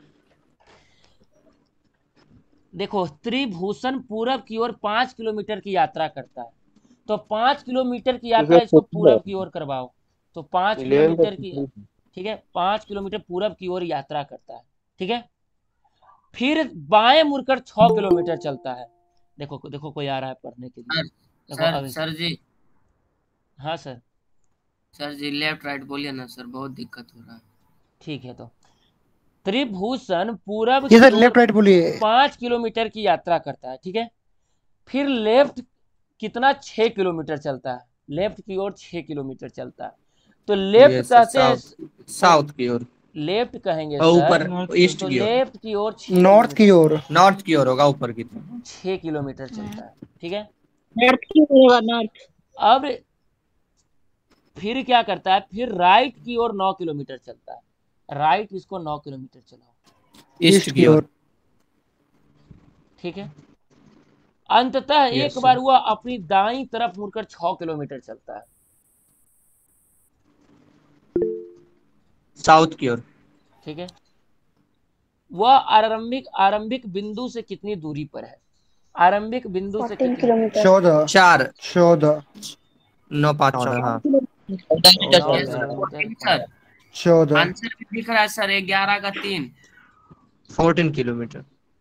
देखो त्रिभूषण पूरब की ओर पांच किलोमीटर की यात्रा करता है, तो पांच किलोमीटर की यात्रा इसको पूरब की ओर करवाओ। तो पांच किलोमीटर की, ठीक है, पांच किलोमीटर पूरब की ओर यात्रा करता है, ठीक है। फिर बाएं मुड़कर छह किलोमीटर चलता है। देखो देखो कोई आ रहा है पढ़ने के लिए। देखो सर अभी सर जी हाँ sir sir ji left right बोलिए ना सर, बहुत दिक्कत हो रहा है। ठीक है, तो त्रिभूषण पूरब ये की सर ओर लेफ्ट राइट बोलिए। पांच किलोमीटर की यात्रा करता है, ठीक है। फिर लेफ्ट कितना, छह किलोमीटर चलता है, लेफ्ट की ओर छह किलोमीटर चलता है। तो लेफ्ट कहते हैं साउथ की ओर, लेफ्ट कहेंगे और सर, ऊपर ईस्ट तो की ओर, लेफ्ट की ओर नॉर्थ की ओर, नॉर्थ की ओर होगा, ऊपर की तरफ छह किलोमीटर चलता है, ठीक है। नॉर्थ की ओर होगा, नॉर्थ। अब फिर क्या करता है, फिर राइट की ओर नौ किलोमीटर चलता है, राइट इसको नौ किलोमीटर चलाओ, ईस्ट की ओर, ठीक है। अंततः एक बार वह अपनी दाईं तरफ मुड़कर छह किलोमीटर चलता है, साउथ की ओर, ठीक है। वह आरंभिक आरंभिक बिंदु से कितनी दूरी पर है, आरंभिक बिंदु से कितनी, चौदह चार चौदह नौ पाँच चौदह, हाँ चौदह। आंसर भी दिख रहा है सर, ग्यारह का तीन, फोर्टीन किलोमीटर,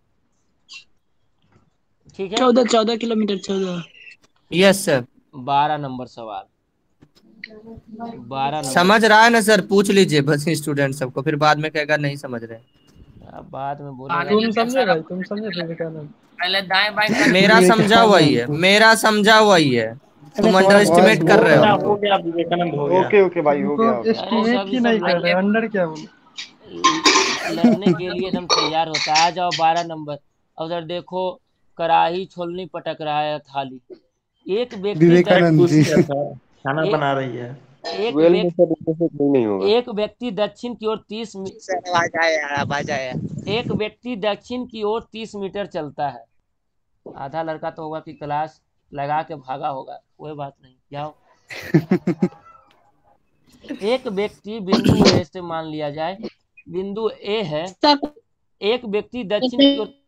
ठीक है। चौदह चौदह किलोमीटर, चौदह। Yes sir. बारह नंबर सवाल, बारह नंबर समझ रहा है ना सर, पूछ लीजिए बस स्टूडेंट सबको, फिर बाद में कहेगा नहीं समझ रहे। अब बाद में बोलेगा। तुम समझे भाई, तुम समझे विवेकानंद? पहले दाएं बाएं मेरा समझा वही है, मेरा समझा वही है, तुम अंडर एस्टिमेट कर रहे हो। हो गया विवेकानंद, हो गया। ओके ओके भाई, हो गया हो गया। एस्टिमेट ही नहीं कर रहे, अंडर क्या बोले? लड़ने के लिए एकदम तैयार होता है। आ जाओ बारह नंबर। उधर देखो कड़ाही छोलनी पटक रहा है थाली। एक व्यक्ति विवेकानंद जी खाना बना रही है। एक ट्वेल्व में व्यक्ति सर इसमें कोई नहीं होगा। एक व्यक्ति दक्षिण की ओर तीस एक व्यक्ति दक्षिण की ओर तीस मीटर चलता है। आधा लड़का तो होगा कि क्लास लगा के भागा होगा, कोई बात नहीं, जाओ। एक व्यक्ति बिंदु ए से मान लिया जाए, बिंदु ए है, एक व्यक्ति दक्षिण की ओर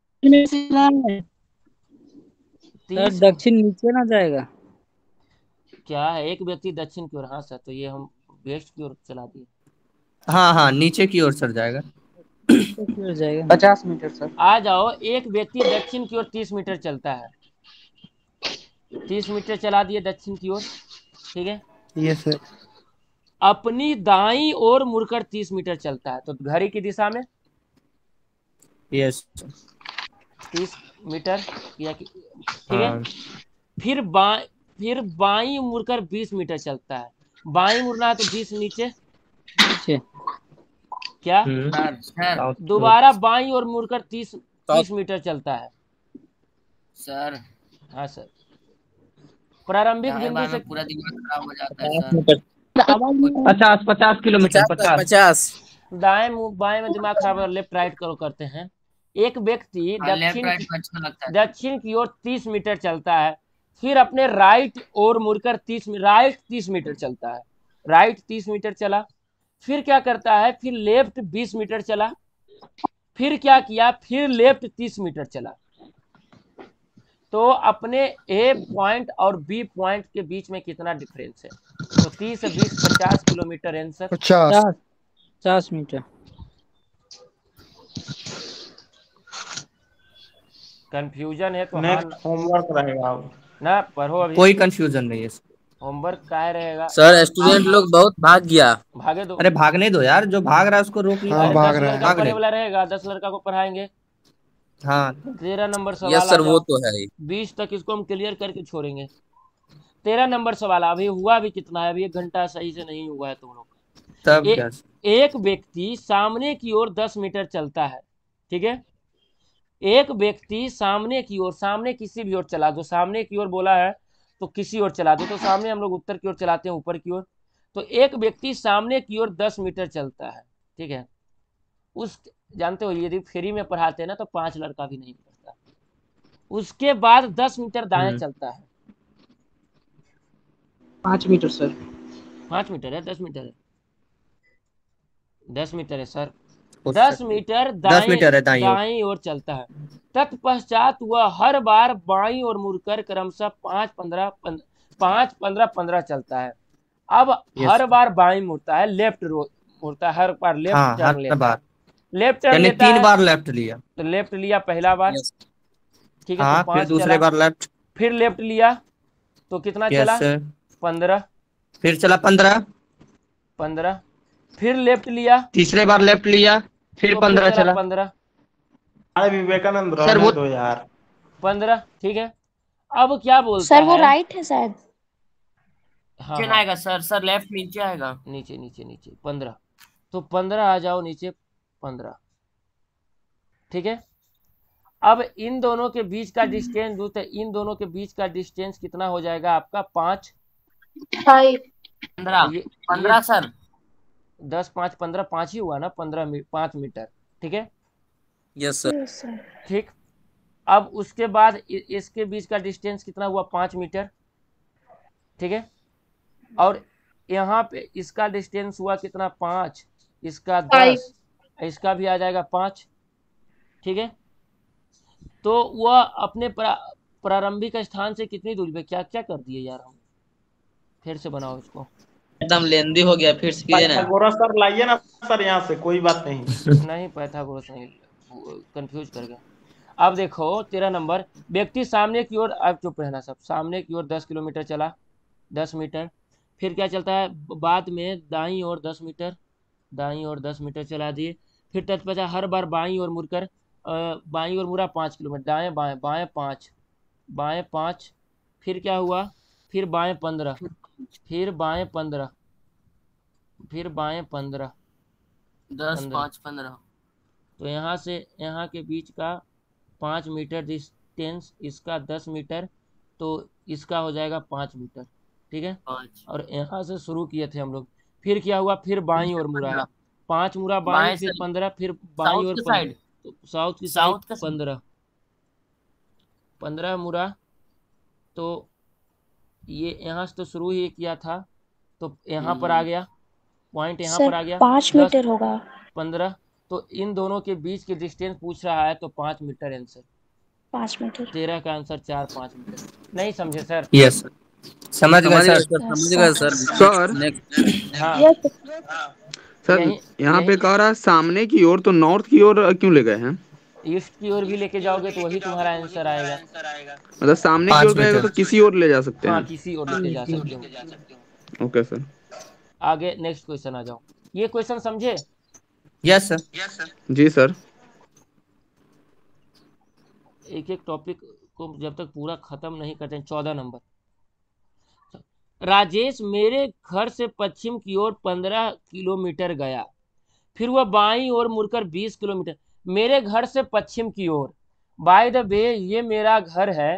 सर दक्षिण नीचे ना जाएगा क्या है, एक व्यक्ति दक्षिण की ओर। हाँ सर, तो ये हम वेस्ट की ओर चला दिए। हाँ हाँ नीचे की ओर सर जाएगा, जाएगा पचास मीटर सर। आ जाओ, एक व्यक्ति दक्षिण की ओर तीस मीटर चलता है, तीस मीटर चला दिए दक्षिण की ओर, ठीक है। Yes sir. अपनी दाईं ओर मुड़कर तीस मीटर चलता है, तो घड़ी की दिशा में यस तीस मीटर या ठीक है। फिर बा फिर बाईं मुड़कर बीस मीटर चलता है, बाईं मुड़ना है तो बीस नीचे नीचे क्या, दोबारा बाईं ओर मुड़कर तीस तीस मीटर चलता है सर। हाँ सर। प्रारंभिक बिंदु से पूरा दिमाग खराब हो जाता है सर। पचास पचास किलोमीटर, पचास पचास दाएं मुंह बाएं में दिमाग खराब है, लेफ्ट राइट करो करते हैं। एक व्यक्ति दक्षिण दक्षिण की ओर तीस मीटर चलता है, फिर अपने राइट ओर मुड़कर तीस राइट तीस मीटर चलता है, राइट तीस मीटर चला, फिर क्या करता है, फिर लेफ्ट बीस मीटर चला, फिर क्या किया, फिर लेफ्ट तीस मीटर चला। तो अपने ए पॉइंट और बी पॉइंट के बीच में कितना डिफरेंस है, तो तीस से बीस पचास किलोमीटर आंसर पचास पचास मीटर। कंफ्यूजन है तो नेक्स्ट होमवर्क रहेगा अब। ना पढ़ो अभी, कोई कंफ्यूजन नहीं है। होमवर्क क्या रहेगा सर स्टूडेंट लोग बहुत भाग गया। भागे दो। अरे भागने दो यार, जो भाग रहा है उसको रोक लीजिए। हाँ, भाग दस रहा है। लड़का भाग पढ़ने रहे। वाला रहेगा, दस लड़का को पढ़ाएंगे। हाँ तेरह नंबर सवाल यस आ सर, वो जाओ। तो है ही। बीस तक इसको हम क्लियर करके छोड़ेंगे। तेरह नंबर सवाल अभी हुआ भी कितना है, अभी एक घंटा सही से नहीं हुआ है तुम लोग का। तब ए- क्या? एक व्यक्ति सामने की ओर दस मीटर चलता है, ठीक है। एक व्यक्ति सामने की ओर, सामने किसी भी ओर चला दो, सामने की ओर बोला है तो किसी ओर चला दो, तो सामने हम लोग उत्तर की ओर चलाते हैं, ऊपर की ओर। तो एक व्यक्ति सामने की ओर दस मीटर चलता है, ठीक है। उस जानते हो यदि फ्री में पढ़ाते हैं ना तो पांच लड़का भी नहीं पढ़ता। उसके बाद दस मीटर दाएं चलता है। पाँच मीटर सर। पांच मीटर है, दस मीटर है, दस मीटर है सर। दस मीटर दस मीटर है दाईं ओर। दाईं ओर चलता है। तत्पश्चात वह हर बार बाईं ओर मुड़कर क्रमशः पांच पंद्रह पांच पंद्रह पंद्रह चलता है। अब हर बार बाईं मुड़ता है, लेफ्ट मुड़ता है, हर बार लेफ्ट हाँ टर्न हर लेता है। बार, लेफ्ट टर्न यानी लेता तीन है बार लेफ्ट लिया। तो लेफ्ट लिया पहला बार, ठीक है। हाँ तो फिर पांच दूसरे चला, बार लेफ्ट। फिर लेफ्ट लिया तो कितना चला? Yes sir. पंद्रह। फिर चला पंद्रह। पंद्रह फिर लेफ्ट लिया, तीसरे बार लेफ्ट लिया, फिर तो पंद्रह चला। पंद्रह। अरे विवेकानंद सर रहने वो दो यार। पंद्रह, ठीक है। अब क्या बोलता सर वो है? राइट है शायद। हाँ नीचे हाँ, आएगा सर, सर लेफ्ट नीचे आएगा। नीचे नीचे नीचे पंद्रह। तो पंद्रह आ जाओ नीचे, पंद्रह, ठीक है। अब इन दोनों के बीच का डिस्टेंस दो, तो इन दोनों के बीच का डिस्टेंस कितना हो जाएगा आपका? पाँच। पंद्रह ये पंद्रह सर। दस पाँच पंद्रह, पाँच ही हुआ ना, पंद्रह मी, पाँच मीटर, ठीक है। Yes sir. ठीक। अब उसके बाद इ- इसके बीच का डिस्टेंस कितना हुआ? पाँच मीटर, ठीक है। और यहाँ पे इसका डिस्टेंस हुआ कितना? पाँच। इसका दस, इसका भी आ जाएगा पाँच, ठीक है। तो वह अपने प्रा, प्रारंभिक स्थान से कितनी दूरी पे, क्या क्या कर दिए यार हम, फिर से बनाओ इसको। एकदम लेंदी हो गया, फिर से कीजिए ना। पाइथागोरस सर लाइए ना सर यहाँ से, कोई बात नहीं। नहीं पाइथागोरस नहीं, कंफ्यूज कर गया। अब देखो तेरह नंबर, व्यक्ति सामने की ओर, अब चुप रहना सब, सामने की ओर दस किलोमीटर चला, दस मीटर। फिर क्या चलता है? बाद में दाईं ओर दस मीटर, दाईं ओर दस मीटर चला दिए। फिर तत्पश्चात हर बार बाईं ओर मुड़कर, बाईं ओर मुड़ा पाँच किलोमीटर, दाएं बाएं, बाएं पाँच, बाएं पाँच। फिर क्या हुआ? फिर बाएं पंद्रह, फिर बाएं पंद्रह, फिर बाएं पंद्रह, दस पाँच पंद्रह। तो यहाँ से यहाँ के बीच का पाँच मीटर डिस्टेंस, इसका दस मीटर, तो इसका हो जाएगा पाँच मीटर, ठीक है। और यहाँ से शुरू किए थे हम लोग। फिर क्या हुआ? फिर बाईं ओर मुड़ा है, पाँच मुड़ा बाईं, फिर पंद्रह, फिर बाईं ओर पंद्रह, तो साउथ की साइड पंद्रह, पंद्रह मुड़ा। तो ये यहाँ से तो शुरू ही किया था, तो यहाँ पर आ गया पॉइंट, यहाँ पर आ गया पाँच मीटर होगा। पंद्रह। तो इन दोनों के बीच के डिस्टेंस पूछ रहा है, तो पाँच मीटर आंसर, पाँच मीटर। तेरह का आंसर चार पाँच मीटर। नहीं समझे सर? यस समझ गए सर। समझ गए सर। सर हाँ सर यहाँ पे कह रहा है सामने की ओर, तो नॉर्थ की ओर क्यों ले गए हैं? ईस्ट की ओर भी लेके जाओगे तो वही तुम्हारा आंसर आएगा। मतलब सामने की ओर गएगा तो किसी और ले जा सकते हैं? हाँ किसी और लेके जा सकते हो। Okay sir. आगे नेक्स्ट क्वेश्चन आ जाओ। ये क्वेश्चन समझे? Yes sir. जी सर। एक एक टॉपिक को जब तक पूरा खत्म नहीं करते हैं। चौदह नंबर, राजेश मेरे घर से पश्चिम की ओर पंद्रह किलोमीटर गया, फिर वह बाईं ओर मुड़कर बीस किलोमीटर। मेरे घर से पश्चिम की ओर, बाय द वे ये मेरा घर है,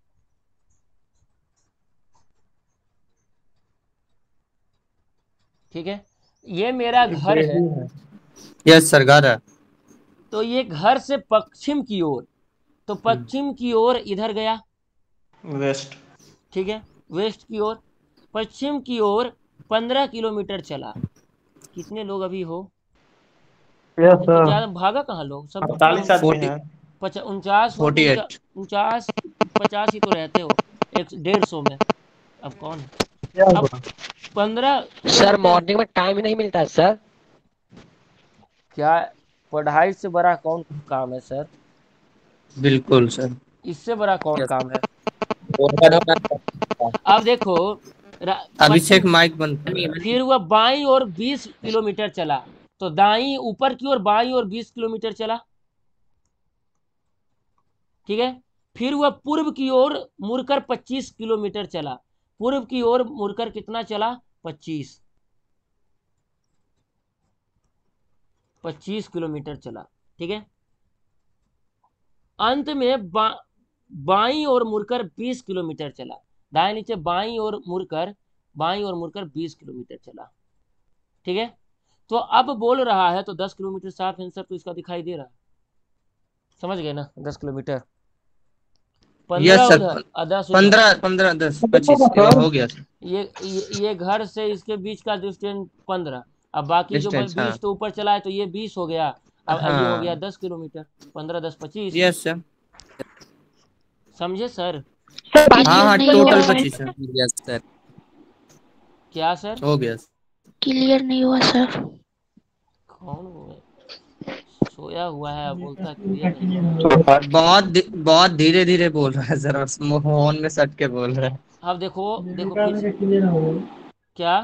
ठीक है, ये मेरा घर है। यस सर घर है। तो ये घर से पश्चिम की ओर, तो पश्चिम की ओर इधर गया वेस्ट, ठीक है, वेस्ट की ओर, पश्चिम की ओर पंद्रह किलोमीटर चला। कितने लोग अभी हो? Yes sir. ज्यादा भागा कहाँ लोग सब? अड़तालीस आदमी हैं। पचास उनचास उनचास पचास ही तो रहते हो एक डेढ़ सौ में। अब कौन है? अब पंद्रह सर मॉर्निंग में टाइम ही नहीं मिलता है सर। क्या पढ़ाई से बड़ा कौन काम है सर? बिल्कुल सर। इससे बड़ा कौन काम है? अब देखो अभिषेक माइक बंद फिर वह बाईं ओर बीस किलोमीटर चला, तो दाईं ऊपर की ओर बाईं ओर बीस किलोमीटर चला, ठीक है। फिर वह पूर्व की ओर मुड़कर पच्चीस किलोमीटर चला, पूर्व की ओर मुड़कर कितना चला, पच्चीस पच्चीस किलोमीटर चला, ठीक है। अंत में बा, बाईं ओर मुड़कर बीस किलोमीटर चला, दाएं नीचे बाईं ओर मुड़कर बाईं ओर मुड़कर बीस किलोमीटर चला, ठीक है। तो अब बोल रहा है तो दस किलोमीटर साफ आंसर तो इसका दिखाई दे रहा है, समझ गए ना, दस किलोमीटर। यस सर, पंद्रह पंद्रह दस पच्चीस हो गया सर। ये ये ये घर से इसके बीच का डिस्टेंस पंद्रह, अब बाकी जो बीस हाँ। तो ऊपर चला है तो ये बीस हो गया, अब हाँ। ये हो गया दस किलोमीटर, पंद्रह दस पच्चीस। यस सर, समझे सर? हाँ हाँ टोटल पच्चीस सर। क्या सर? हो गया, क्लियर नहीं हुआ सर। कौन सोया हुआ है बोलता क्लियर? बहुत बहुत धीरे धीरे बोल रहा है सर, फोन में सट के बोल रहा है। अब देखो देखो फिर क्या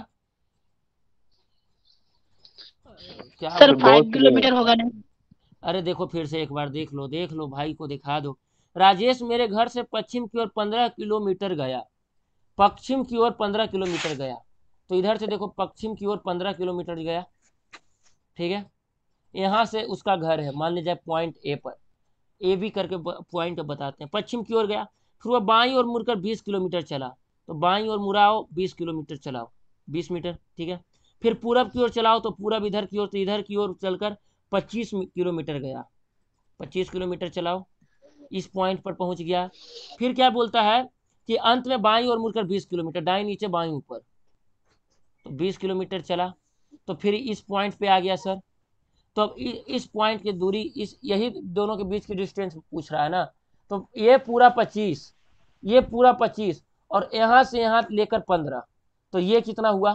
क्या सर फाइव किलोमीटर होगा ना? अरे देखो फिर से एक बार देख लो, देख लो भाई को दिखा दो। राजेश मेरे घर से पश्चिम की ओर पंद्रह किलोमीटर गया, पश्चिम की ओर पंद्रह किलोमीटर गया, तो इधर से देखो पश्चिम की ओर पंद्रह किलोमीटर गया, ठीक है। यहाँ से उसका घर है, मान लीजिए पॉइंट ए पर, ए बी करके पॉइंट बताते हैं। पश्चिम की ओर गया, फिर वह बाईं ओर मुड़कर बीस किलोमीटर चला, तो बाईं ओर मुड़ाओ बीस किलोमीटर चलाओ, बीस मीटर, ठीक है। फिर पूरब की ओर चलाओ तो पूरब इधर की ओर, तो इधर की ओर चलकर पच्चीस किलोमीटर गया, पच्चीस किलोमीटर चलाओ, इस पॉइंट पर पहुंच गया। फिर क्या बोलता है कि अंत में बाईं ओर मुड़कर बीस किलोमीटर, दाईं नीचे बाईं ऊपर, तो बीस किलोमीटर चला, तो फिर इस पॉइंट पे आ गया सर। तो अब इस पॉइंट की दूरी, इस यही दोनों के बीच की डिस्टेंस पूछ रहा है ना, तो ये पूरा पच्चीस, ये पूरा पच्चीस, और यहाँ से यहाँ लेकर पंद्रह, तो ये कितना हुआ?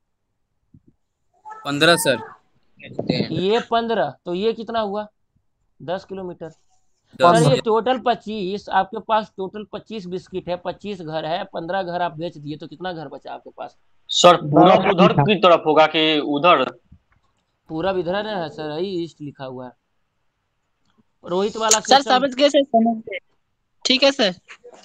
पंद्रह सर। ये पंद्रह, तो ये कितना हुआ? दस किलोमीटर। सर ये टोटल पच्चीस, आपके पास टोटल पच्चीस बिस्किट है, पच्चीस घर है, पंद्रह घर आप बेच दिए, तो कितना घर बचा आपके पास? सर पूरा उधर की तरफ होगा कि उधर? पूरा इधर है सर, यही ईस्ट लिखा हुआ है। रोहित वाला सर समझ गए सर, समझ गए, ठीक है सर।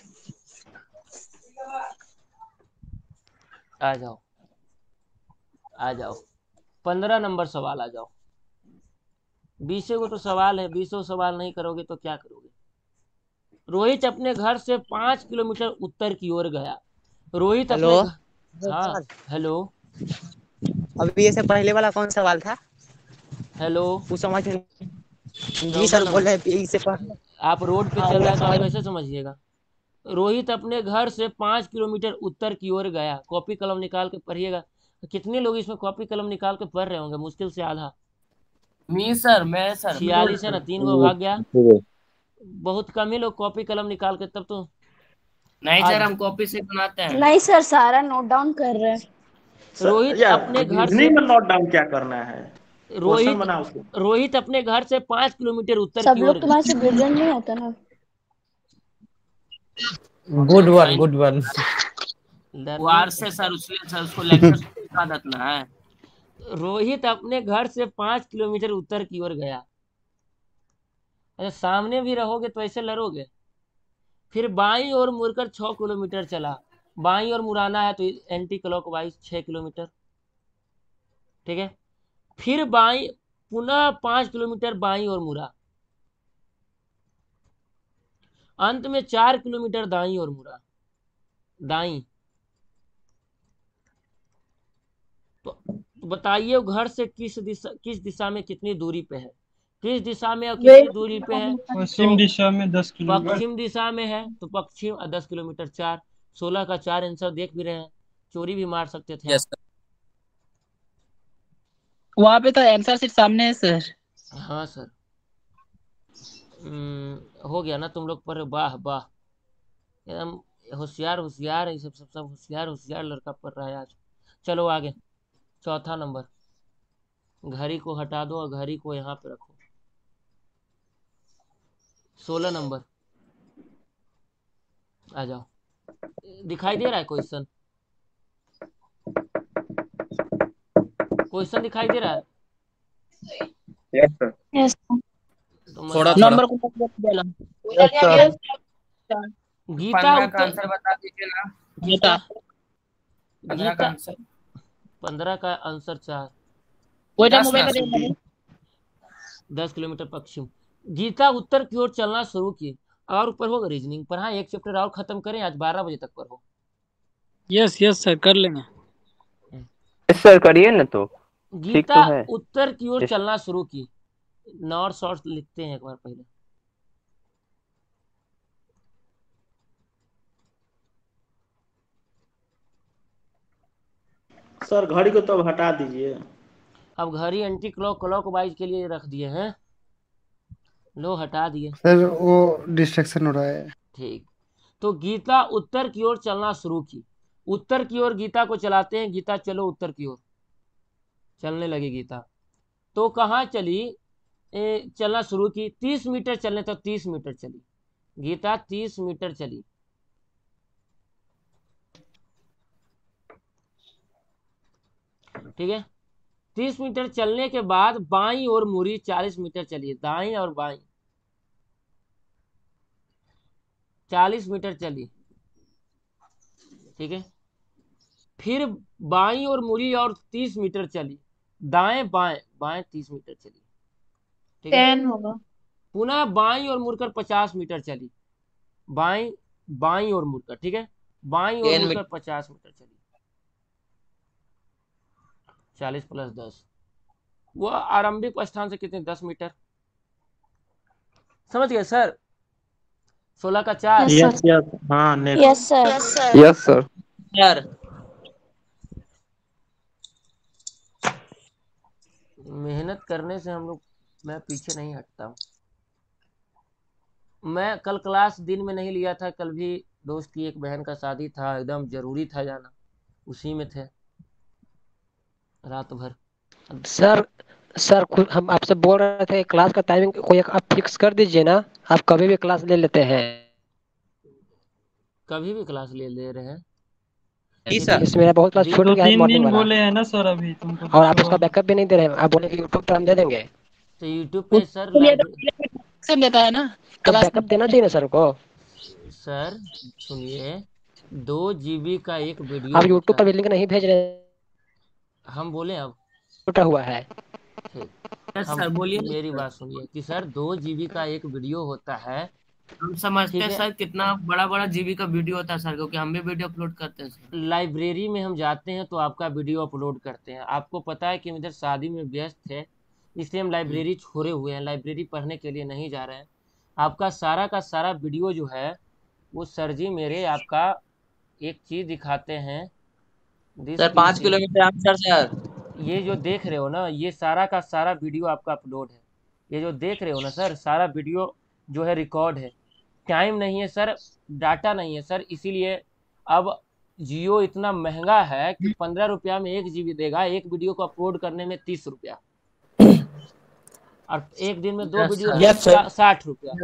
आ जाओ आ जाओ, पंद्रह नंबर सवाल आ जाओ। बीसों को तो सवाल है, बीसों सवाल नहीं करोगे तो क्या करोगे? रोहित अपने घर से पांच किलोमीटर उत्तर की ओर गया। रोहित अपने घर... हाँ हेलो, अभी ऐसे पहले वाला कौन सवाल था? हेलो वो समझ जी सर बोल रहे हैं इससे पहले। आप रोड पे चल रहे हैं तो आप कैसे समझिएगा? रोहित अपने घर से पांच किलोमीटर उत्तर की ओर गया। कॉपी कलम निकाल के पढ़िएगा। कितने लोग इसमें कॉपी कलम निकाल के पढ़ रहे होंगे? मुश्किल से आधा। मी सर, मैं सर छियालीस है ना, तीन को भाग गया, बहुत कम ही लोग कॉपी कलम निकाल के, तब तो नहीं सर हम कॉपी से बनाते हैं। नहीं सर सारा नोट डाउन कर रहे हैं। रोहित अपने घर से नोट डाउन क्या करना है? रोहित रोहित अपने घर से पांच किलोमीटर उत्तर सब की ओर। लोग तुम्हारे से गुजर नहीं होता ना। Good one good one. वार से सर उसने सर उसको लेक्चर सिखा देना है। रोहित अपने घर से पांच किलोमीटर उत्तर की ओर गया। अच्छा सामने भी रहोगे तो ऐसे लड़ोगे। फिर बाईं ओर मुड़कर छह किलोमीटर चला। बाईं ओर मुड़ाना है तो एंटी क्लॉकवाइज छह किलोमीटर, ठीक है। फिर बाईं पुनः पांच किलोमीटर बाईं ओर मुड़ा। अंत में चार किलोमीटर दाईं ओर मुड़ा। दाईं तो बताइए घर से किस दिशा किस दिशा में कितनी दूरी पे है? किस दिशा में और कितनी दूरी पे है? पश्चिम दिशा में दस किलोमीटर। पश्चिम दिशा में है तो पश्चिम दस किलोमीटर, चार सोलह का चार आंसर देख भी रहे हैं। चोरी भी मार सकते थे। yes, वहाँ पे तो आंसर सिर्फ सामने है सर। हाँ सर हो गया ना तुम लोग पर। वाह वाह एकदम होशियार होशियार है सब सब सब होशियार होशियार लड़का पढ़ रहा है आज। चलो आगे चौथा नंबर। घड़ी को हटा दो और घड़ी को यहाँ पे रखो। सोलह नंबर आ जाओ। दिखाई दे रहा है क्वेश्चन? क्वेश्चन दिखाई दे रहा है? Yes sir. यस थोड़ा नंबर को देना। गीता पंद्रह का उत्तर आंसर बता दीजिए ना। गीता पंद्रह का गीता आंसर पंद्रह का आंसर चार दस का दस किलोमीटर पश्चिम। गीता उत्तर की ओर चलना शुरू की और ऊपर होगा रीजनिंग पर। हाँ एक चैप्टर और खत्म करें, आज बारह बजे तक पर हो। यस यस सर कर लेना। सर करिए ना तो ठीक गीता तो है। उत्तर की ओर Yes. चलना शुरू की। नॉर्थ साउथ लिखते हैं एक बार पहले। सर घड़ी को तो अब हटा दीजिए। अब घड़ी एंटी क्लॉक क्लॉक वाइज के लिए रख दिए हैं, लो हटा दिए। सर वो डिस्ट्रैक्शन हो रहा है। ठीक, तो गीता उत्तर की ओर चलना शुरू की। उत्तर की ओर गीता को चलाते हैं। गीता चलो उत्तर की ओर। चलने लगी गीता। तो कहाँ चली? ए, चलना शुरू की। तीस मीटर चलने तो तीस मीटर चली गीता। तीस मीटर चली। ठीक है, तीस मीटर चलने के बाद बाईं ओर मुड़ी। चालीस मीटर चली। दाईं और बाईं चालीस मीटर चली। ठीक है, फिर बाईं ओर मुड़ी और तीस मीटर चली। दाएं बाएं बाएं तीस मीटर चली। ठीक है, टेन होगा। पुनः बाईं ओर मुड़कर पचास मीटर चली। बाईं बाईं ओर मुड़कर। ठीक है, बाईं ओर मुड़कर पचास मीटर चली। चालीस प्लस दस, वो आरंभिक स्थान से कितने? दस मीटर। समझ गए सर? सोलह का चार। यस यस हाँ next. Yes sir. Yes sir. यार मेहनत करने से हम लोग, मैं पीछे नहीं हटता हूँ। मैं कल क्लास दिन में नहीं लिया था। कल भी दोस्त की एक बहन का शादी था, एकदम जरूरी था जाना, उसी में थे रात भर। सर सर खुद हम आपसे बोल रहे थे क्लास का टाइमिंग कोई एक आप फिक्स कर दीजिए ना। आप कभी भी क्लास ले लेते हैं। कभी भी क्लास ले ले रहे हैं। इसमें मेरा बहुत क्लास छूट गया है तीन मॉर्निंग दिन वाला। बोले हैं ना सर अभी तुमको। और आप उसका बैकअप भी नहीं दे रहे हैं। आप बोले कि यूट्यूब पर हम दे देंगे। तो यूट्यूब पे सर से लेता है ना तो बैकअप देना चाहिए ना सर को। सर सुनिए, दो जीबी का एक वीडियो। आप यूट्यूब पर भी लिंक नहीं भेज रहे। हम बोले अब छूटा हुआ है। सर बोलिए, मेरी बात सुनिए कि सर दो जीबी का एक वीडियो होता है। हम समझते हैं सर कितना बड़ा बड़ा जीबी का वीडियो होता है सर, क्योंकि हम भी वीडियो अपलोड करते हैं सर। लाइब्रेरी में हम जाते हैं तो आपका वीडियो अपलोड करते हैं। आपको पता है कि हम इधर शादी में व्यस्त थे, इसलिए हम लाइब्रेरी छोड़े हुए हैं। लाइब्रेरी पढ़ने के लिए नहीं जा रहे हैं। आपका सारा का सारा वीडियो जो है वो सर जी मेरे आपका एक चीज दिखाते हैं। सर पाँच किलोमीटर आंसर सर। ये जो देख रहे हो ना, ये सारा का सारा वीडियो आपका अपलोड है। ये जो देख रहे हो ना सर, सारा वीडियो जो है रिकॉर्ड है। टाइम नहीं है सर, डाटा नहीं है सर, इसीलिए अब जियो इतना महंगा है कि पंद्रह रुपया में एक जीबी देगा। एक वीडियो को अपलोड करने में तीस रुपया और एक दिन में दो वीडियो साठ रुपया।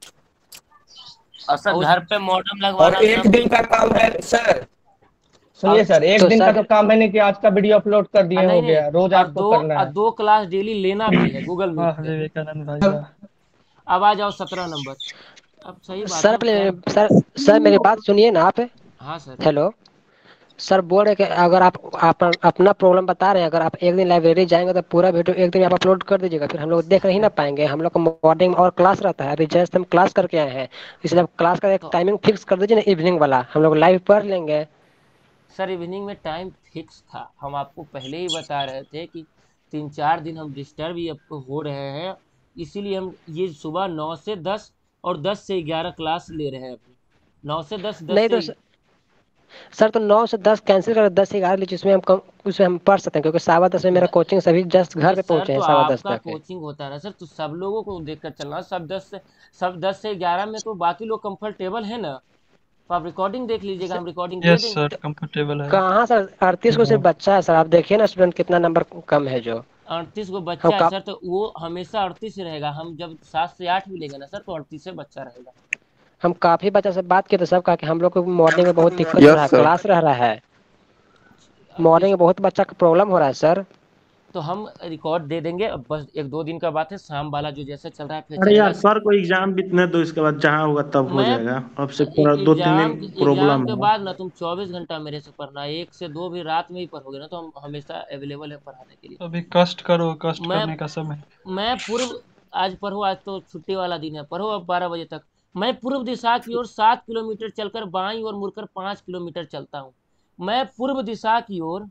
और सर घर पे मॉडेम लगवाना। और एक दिन का काम है सर। सुनिए सर, एक दिन का तो काम है नहीं कि आज का वीडियो अपलोड कर दिए हो गया। रोज आपको करना है। दो क्लास डेली लेना भी है गूगल मीट पे। अब आ जाओ सत्रह नंबर। अब सही बात सर अपने सर सर मेरी बात सुनिए ना आप। हाँ सर। हेलो सर, बोल रहे कि अगर आप, आप अपना प्रॉब्लम बता रहे हैं, अगर आप एक दिन लाइब्रेरी जाएंगे तो पूरा वीडियो एक दिन आप अपलोड कर दीजिएगा। फिर हम लोग देख नहीं ना पाएंगे। हम लोग को मॉर्निंग में और क्लास रहता है। अभी जस्ट हम क्लास करके आए हैं, इसलिए आप क्लास का एक टाइमिंग फिक्स कर दीजिए ना, इवनिंग वाला। हम लोग लाइव पढ़ लेंगे। सर इवनिंग में टाइम फिक्स था। हम आपको पहले ही बता रहे थे कि तीन चार दिन हम डिस्टर्ब ही आपको हो रहे हैं, इसीलिए हम ये सुबह नौ से दस और दस से ग्यारह क्लास ले रहे हैं अपनी। नौ से दस, दस नहीं तो से... सर तो नौ से दस कैंसिल कर, दस से ग्यारह लीजिए। उसमें हम कम, उसमें हम पढ़ सकते हैं, क्योंकि सवा दस में मेरा कोचिंग सभी जस्ट घर पे पहुंचे हैं। सवा दस तक कोचिंग होता है सर, तो सब लोगों को देखकर चलना। सब दस से सब दस से ग्यारह में तो बाकी लोग कंफर्टेबल है ना, तो आप रिकॉर्डिंग देख लीजिएगा। हम रिकॉर्डिंग दे देंगे। सर कंफर्टेबल है। कहाँ सर, अड़तीस को सिर्फ बच्चा है सर। आप देखिए ना स्टूडेंट कितना नंबर कम है। जो अड़तीस को बच्चा है सर, तो वो हमेशा अड़तीस रहेगा। हम जब सात से आठ भी लेंगे ना सर, तो अड़तीस से बच्चा रहेगा। हम काफी बच्चा से बात किए तो सब कहा कि हम लोग को मॉर्निंग में बहुत दिक्कत हो रहा है, क्लास रह रहा है। मॉर्निंग में बहुत बच्चा का प्रॉब्लम हो रहा है सर। तो हम रिकॉर्ड दे देंगे। अब बस एक दो दिन का बात है, शाम वाला जो जैसे चल रहा है फिर अरे यार चलेगा। सर को एग्जाम बीतने दो, इसके बाद जहाँ होगा तब हो मैं जाएगा। अब से थोड़ा दो तीन एग्जाम दिन एग्जाम प्रॉब्लम के है। बाद ना तुम चौबीस घंटा मेरे से पढ़ना है, एक से दो भी रात में ही पढ़ोगे ना तो हम हमेशा अवेलेबल है पढ़ाने के लिए। अभी कष्ट करो, कष्ट मैं करने का समय। मैं पूर्व आज पढ़ो, आज तो छुट्टी वाला दिन है, पढ़ो अब बारह बजे तक। मैं पूर्व दिशा की ओर सात किलोमीटर चलकर बाईं ओर मुड़कर पाँच किलोमीटर चलता हूँ। मैं पूर्व दिशा की ओर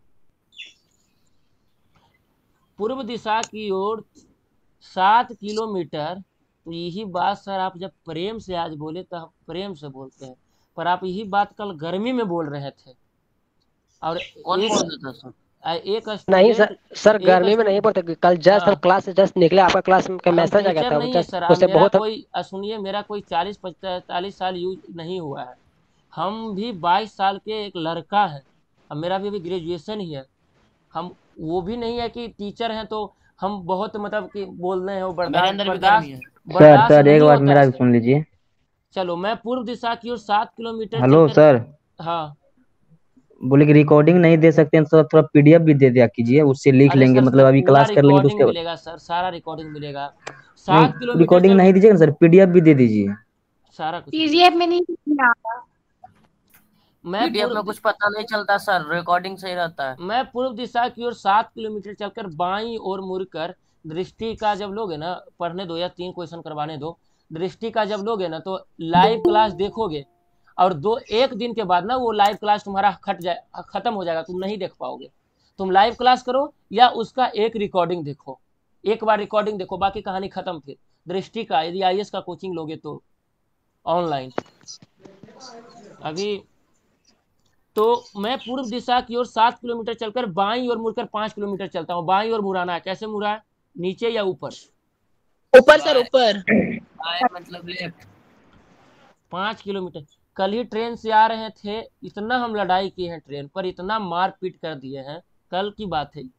पूर्व दिशा की ओर सात किलोमीटर। तो यही बात सर आप जब प्रेम से आज बोले तो हम प्रेम से बोलते हैं, पर आप यही बात कल गर्मी में बोल रहे थे। और कौन एक, बोल रहा था सर? एक नहीं सर, स्टूडेंट सर एक गर्मी में नहीं बोलते, कल जस्ट हम हाँ, क्लास से जस्ट निकले, आपका क्लास का हम मैसेज आ गया टीचर था नहीं है जस्ट सर। अब उससे मेरा बहुत। कोई अ, सुनिए, मेरा कोई चालीस पैंतालीस साल यूज नहीं हुआ है। हम भी बाईस साल के एक लड़का है। अब मेरा भी अभी ग्रेजुएशन ही है। हम वो भी नहीं है कि टीचर हैं तो हम बहुत मतलब कि बोल रहे हैं वो मेरे बर्दाश्त अंदर भी गर्मी बर्दाश्त है। सर बर्दाश्त सर एक नहीं बार होता मेरा है भी सर। सुन लीजिए। चलो मैं पूर्व दिशा की ओर सात किलोमीटर हेलो चलकर सर, हाँ बोले कि रिकॉर्डिंग नहीं दे सकते हैं तो थोड़ा पीडीएफ भी दे दिया कीजिए, उससे लिख अरे लेंगे। सर मतलब उसमें अभी पूरा क्लास कर लेंगे तो रिकॉर्डिंग उसके मिलेगा सर, सारा रिकॉर्डिंग मिलेगा। नहीं, सात किलोमीटर रिकॉर्डिंग चल नहीं दीजिएगा सर, पीडीएफ भी दे दीजिए। सारा कुछ पीडीएफ में नहीं लिखना आता। मैं पीडीएफ में पूर्व कुछ पता नहीं चलता सर, रिकॉर्डिंग सही रहता है। मैं पूर्व दिशा की ओर सात किलोमीटर चलकर बाईं ओर मुड़कर दृष्टि का जब लोगे ना, पढ़ने दो या तीन क्वेश्चन करवाने दो। दृष्टि का जब लोगे ना तो लाइव क्लास देखोगे और दो एक दिन के बाद ना वो लाइव क्लास तुम्हारा खट जाए खत्म हो जाएगा, तुम नहीं देख पाओगे। तुम लाइव क्लास करो या उसका एक रिकॉर्डिंग देखो, एक बार रिकॉर्डिंग देखो, बाकी कहानी खत्म। फिर दृष्टि का यदि आई एस का कोचिंग लोगे तो ऑनलाइन। अभी तो मैं पूर्व दिशा की ओर सात किलोमीटर चलकर बाईं ओर मुड़कर पाँच किलोमीटर चलता हूँ। बाईं ओर मुड़ाना है, कैसे मुड़ा है, नीचे या ऊपर? ऊपर सर, ऊपर। मतलब लेफ्ट। पाँच किलोमीटर। कल ही ट्रेन से आ रहे थे, इतना हम लड़ाई किए हैं ट्रेन पर, इतना मार पीट कर दिए हैं, कल की बात है।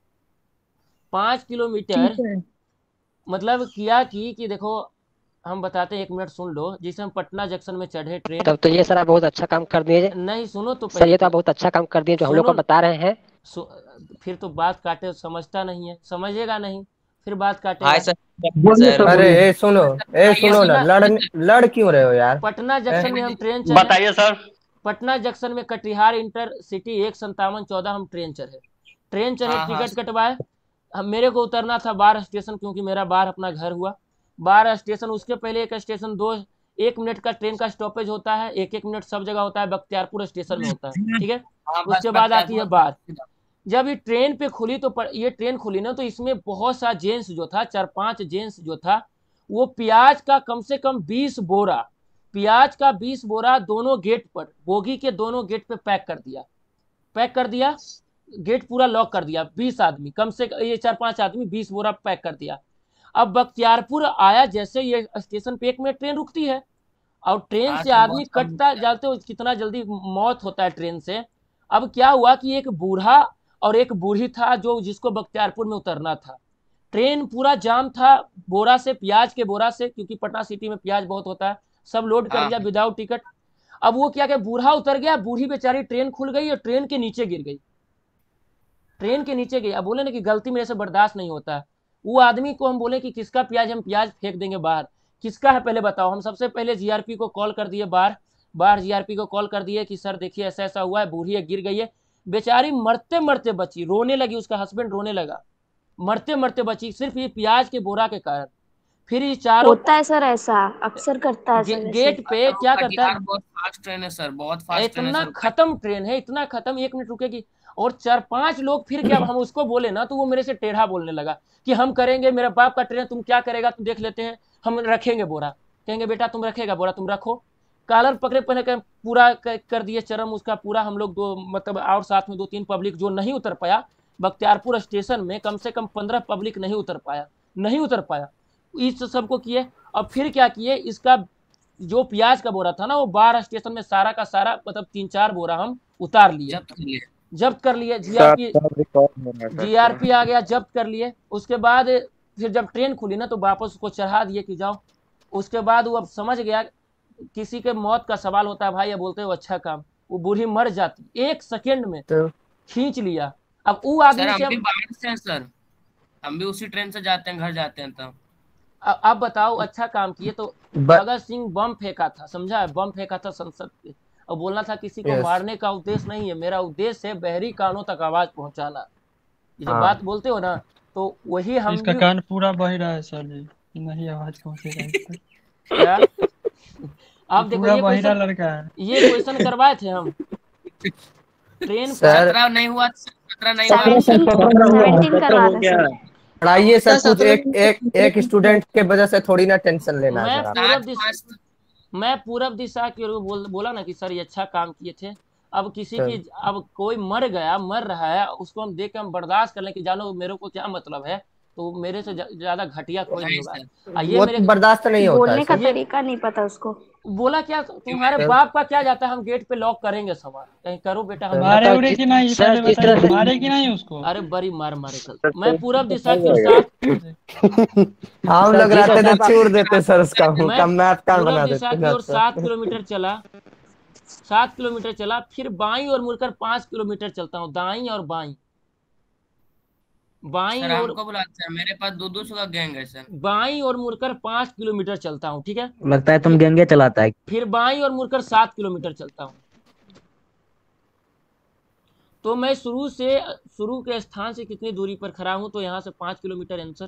पाँच किलोमीटर मतलब किया कि, कि देखो हम बताते हैं, एक मिनट सुन लो। जिसे हम पटना जंक्शन में चढ़े ट्रेन। तब तो ये सर आप बहुत अच्छा काम कर दिए। नहीं सुनो तो सर, ये तो आप बहुत अच्छा काम कर दिए जो हम लोग को बता रहे हैं। फिर तो बात काटे, समझता नहीं है, समझेगा नहीं, फिर बात काटे। अरे ए सुनो ए सुनो ना, लड़ लड़ क्यों रहे हो यार? पटना जंक्शन में हम ट्रेन चढ़े। बताइए सर। पटना जंक्शन में कटिहार इंटर सिटी एक संतावन चौदह हम ट्रेन चढ़े। ट्रेन चढ़े, टिकट कटवाए। हम मेरे को उतरना था बार स्टेशन, क्योंकि मेरा बार अपना घर हुआ। बार स्टेशन, उसके पहले एक स्टेशन दो एक मिनट का ट्रेन का स्टॉपेज होता है, एक एक मिनट सब जगह होता है, बख्तियारपुर स्टेशन में होता है, ठीक है। उसके बाद आती है बार। जब ये ट्रेन पे खुली तो पर, ये ट्रेन खुली ना तो इसमें बहुत सा जेंट्स जो था, चार पांच जेंट्स जो था, वो प्याज का कम से कम बीस बोरा प्याज का बीस बोरा दोनों गेट पर, बोगी के दोनों गेट पे पैक कर दिया पैक कर दिया गेट पूरा लॉक कर दिया। बीस आदमी, कम से ये चार पांच आदमी बीस बोरा पैक कर दिया। अब बख्तियारपुर आया, जैसे ये स्टेशन पे एक मिनट ट्रेन रुकती है और ट्रेन से आदमी कटता, जानते हो कितना जल्दी मौत होता है ट्रेन से। अब क्या हुआ कि एक बूढ़ा और एक बूढ़ी था जो जिसको बख्तियारपुर में उतरना था। ट्रेन पूरा जाम था, बोरा से, प्याज के बोरा से, क्योंकि पटना सिटी में प्याज बहुत होता है, सब लोड कर दिया विदाउट टिकट। अब वो क्या क्या, बूढ़ा उतर गया, बूढ़ी बेचारी ट्रेन खुल गई और ट्रेन के नीचे गिर गई ट्रेन के नीचे गई। अब बोले ना कि गलती मेरे से बर्दाश्त नहीं होता। वो आदमी को हम बोले कि किसका प्याज, हम प्याज फेंक देंगे बाहर, किसका है पहले बताओ। हम सबसे पहले जीआरपी को कॉल कर दिए, बाहर बाहर जीआरपी को कॉल कर दिए कि सर देखिए ऐसा ऐसा हुआ है, बूढ़ी गिर गई है। बेचारी मरते मरते बची, रोने लगी, उसका हस्बैंड रोने लगा, मरते मरते बची सिर्फ ये प्याज के बोरा के कारण। फिर ये चारों होता है सर, ऐसा अक्सर करता है। गे, गेट पे क्या करता है, बहुत फास्ट ट्रेन है सर, बहुत फास्ट ट्रेन है इतना सर। खत्म ट्रेन है, इतना खत्म, एक मिनट रुकेगी। और चार पांच लोग फिर क्या, हम उसको बोले ना तो वो मेरे से टेढ़ा बोलने लगा कि हम करेंगे, मेरा बाप का ट्रेन, तुम क्या करेगा, तुम देख लेते हैं, हम रखेंगे बोरा। कहेंगे बेटा तुम रखेगा बोरा, तुम रखो। कॉलर पकड़े पहले कर, पूरा कर दिए चरम उसका पूरा। हम लोग दो मतलब और साथ में दो तीन पब्लिक जो नहीं उतर पाया बख्तियारपुर स्टेशन में, कम से कम पंद्रह पब्लिक नहीं उतर पाया नहीं उतर पाया इस सबको किए। और फिर क्या किए, इसका जो प्याज का बोरा था ना, वो बारह स्टेशन में सारा का सारा मतलब तीन चार बोरा हम उतार लिए, जब्त कर लिए। जीआरपी जीआरपी आ गया, जब्त कर लिए। उसके बाद फिर जब ट्रेन खुली ना तो वापस उसको चढ़ा दिए कि जाओ। उसके बाद वो अब समझ गया किसी के मौत का सवाल होता है भाई, ये बोलते हो अच्छा काम, वो बूढ़ी मर जाती, एक सेकेंड में खींच लिया। अब वो सर आदमी हम से भी बाहर से हैं सर, हम भी उसी ट्रेन से जाते हैं, घर जाते हैं। तब अब बताओ, अच्छा काम किए। तो भगत सिंह बम फेंका था, समझा है, बम फेंका था संसद पे, और बोलना था किसी को Yes. मारने का उद्देश्य नहीं है, मेरा उद्देश्य है बहरी कानों तक आवाज पहुंचाना। ये जब हाँ। बात बोलते हो ना, तो वही हम इसका भी कान पूरा बह रहा है सर जी, नहीं आवाज पहुंचेगा इस तक। क्या आप देखो, पूरा ये बहिरा क्वेश्चन लड़का है। ये क्वेश्चन करवाए थे हम ट्रेन सर खतरा नहीं हुआ, खतरा नहीं हुआ। सेवेंटीन करवा रहे हैं सर। पढ़ाइए सर, सर, कुछ सत्रह एक एक एक स्टूडेंट के वजह से थोड़ी ना टेंशन लेना है मैं सर आप। पूरब दिशा मैं पूरब दिशा की ओर बोल, बोला ना कि सर ये अच्छा काम किए थे। अब किसी सर। की, अब कोई मर गया, मर रहा है, उसको हम देख के हम बर्दाश्त कर लें कि जानो मेरे को क्या मतलब है, तो मेरे से ज्यादा घटिया कोई नहीं होगा। आ, ये वो मेरे तो बर्दाश्त नहीं होता बोलने है का सर। तरीका नहीं पता उसको। बोला क्या, तुम्हारे सर। बाप का क्या जाता है, हम गेट पे लॉक करेंगे सवाल, कहीं करो बेटा हम मारे उड़े कि नहीं, सर, पहले जिस तरह बताइए, से- मारे कि नहीं उसको? अरे बड़ी मार मारे कल। मैं पूरब दिशा की ओर सात हम लोग रहते थे चूर देते सर उसका, मैं उनका मैथ कार्ड बना पूरब देते दिशा की ना ओर सर। सात किलोमीटर चला सात किलोमीटर चला, फिर बाईं और मुड़कर पांच किलोमीटर चलता हूँ, दाईं और बाईं बाईं सर और हमको बुलाते हैं, मेरे पास दो दो सौ का गैंग है सर। बाईं और मुड़कर पांच किलोमीटर चलता हूँ, ठीक है। लगता है तुम गेंगे चलाता है। फिर बाईं और मुड़कर सात किलोमीटर चलता हूँ। तो मैं शुरू से शुरू के स्थान से कितनी दूरी पर खड़ा हूँ, तो यहाँ से पांच किलोमीटर आंसर।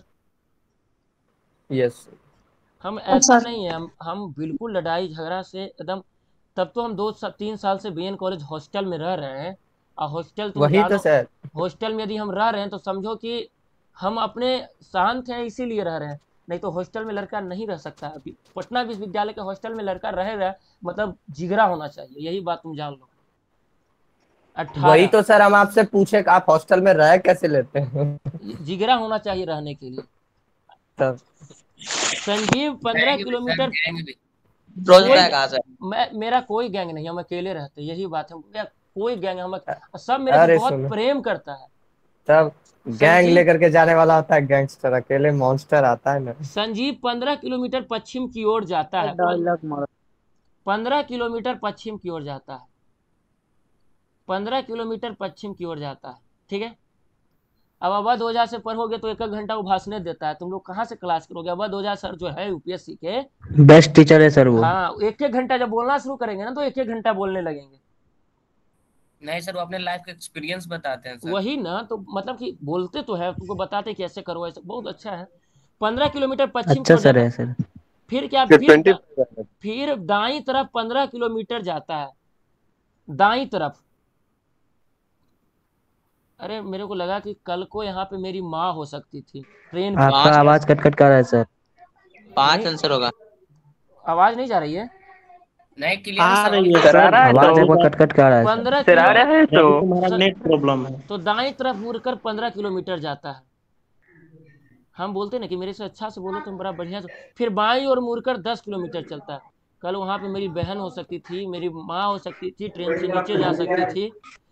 यस हम ऐसा नहीं है, हम हम बिल्कुल लड़ाई झगड़ा से एकदम। तब तो हम दो तीन साल से बी एन कॉलेज हॉस्टल में रह रहे हैं, और हॉस्टल तुम वही तो जानो, सर। हॉस्टल में यदि हम रह रहे हैं तो समझो कि हम अपने शांत हैं इसीलिए रह रहे हैं, नहीं तो हॉस्टल में लड़का नहीं रह सकता। अभी पटना विश्वविद्यालय के हॉस्टल में लड़का रह रहा है, मतलब जिगरा होना चाहिए, यही बात तुम जान लो। वही तो सर हम आपसे पूछे कि आप हॉस्टल में रह कैसे लेते हैं। जिगरा होना चाहिए रहने के लिए। तब संजीव पंद्रह किलोमीटर रोज कहाँ से? मैं मेरा कोई गैंग नहीं, हम अकेले रहते, यही बात है। मेरा कोई गैंग, हम सब मेरे से बहुत प्रेम करता है। तब गैंग लेकर के जाने वाला होता है गैंगस्टर, अकेले मॉन्स्टर आता है ना। संजीव पंद्रह किलोमीटर पश्चिम की ओर जाता है, पंद्रह किलोमीटर पश्चिम की ओर जाता है, पंद्रह किलोमीटर पश्चिम की ओर जाता है, ठीक है। अब अवध ओझा से पढ़ोगे तो एक एक घंटा वो भाषण देता है, तुम लोग कहाँ से क्लास करोगे। अवध ओझा सर जो है यूपीएससी के बेस्ट टीचर है सर वो। हाँ, एक एक घंटा जब बोलना शुरू करेंगे ना तो एक एक घंटा बोलने लगेंगे। नहीं सर, वो अपने लाइफ का एक्सपीरियंस बताते हैं सर। वही ना, तो मतलब कि बोलते तो है, तुमको बताते कैसे करो, ऐसे बहुत अच्छा है। पंद्रह किलोमीटर पश्चिम अच्छा सर है सर। फिर क्या, फिर फिर दाईं तरफ पंद्रह किलोमीटर जाता है, दाईं तरफ। अरे मेरे को लगा कि कल को यहाँ पे मेरी माँ हो सकती थी ट्रेन। आपका आवाज कट कट कर रहा है सर। पांच आंसर होगा। आवाज नहीं जा रही है? नहीं, क्लियर आ रही है सर, आवाज एक बार कट कट कर रहा है। पंद्रह सर आ रहा है तो तुम्हारा नेट प्रॉब्लम है। तो दाईं तरफ मुड़कर पंद्रह किलोमीटर जाता है। हम बोलते ना कि मेरे से अच्छा से बोलो तुम, बड़ा बढ़िया से। फिर बाईं और मुड़कर दस किलोमीटर चलता है। कल वहाँ पे मेरी बहन हो सकती थी, मेरी माँ हो सकती थी, ट्रेन से नीचे जा सकती थी।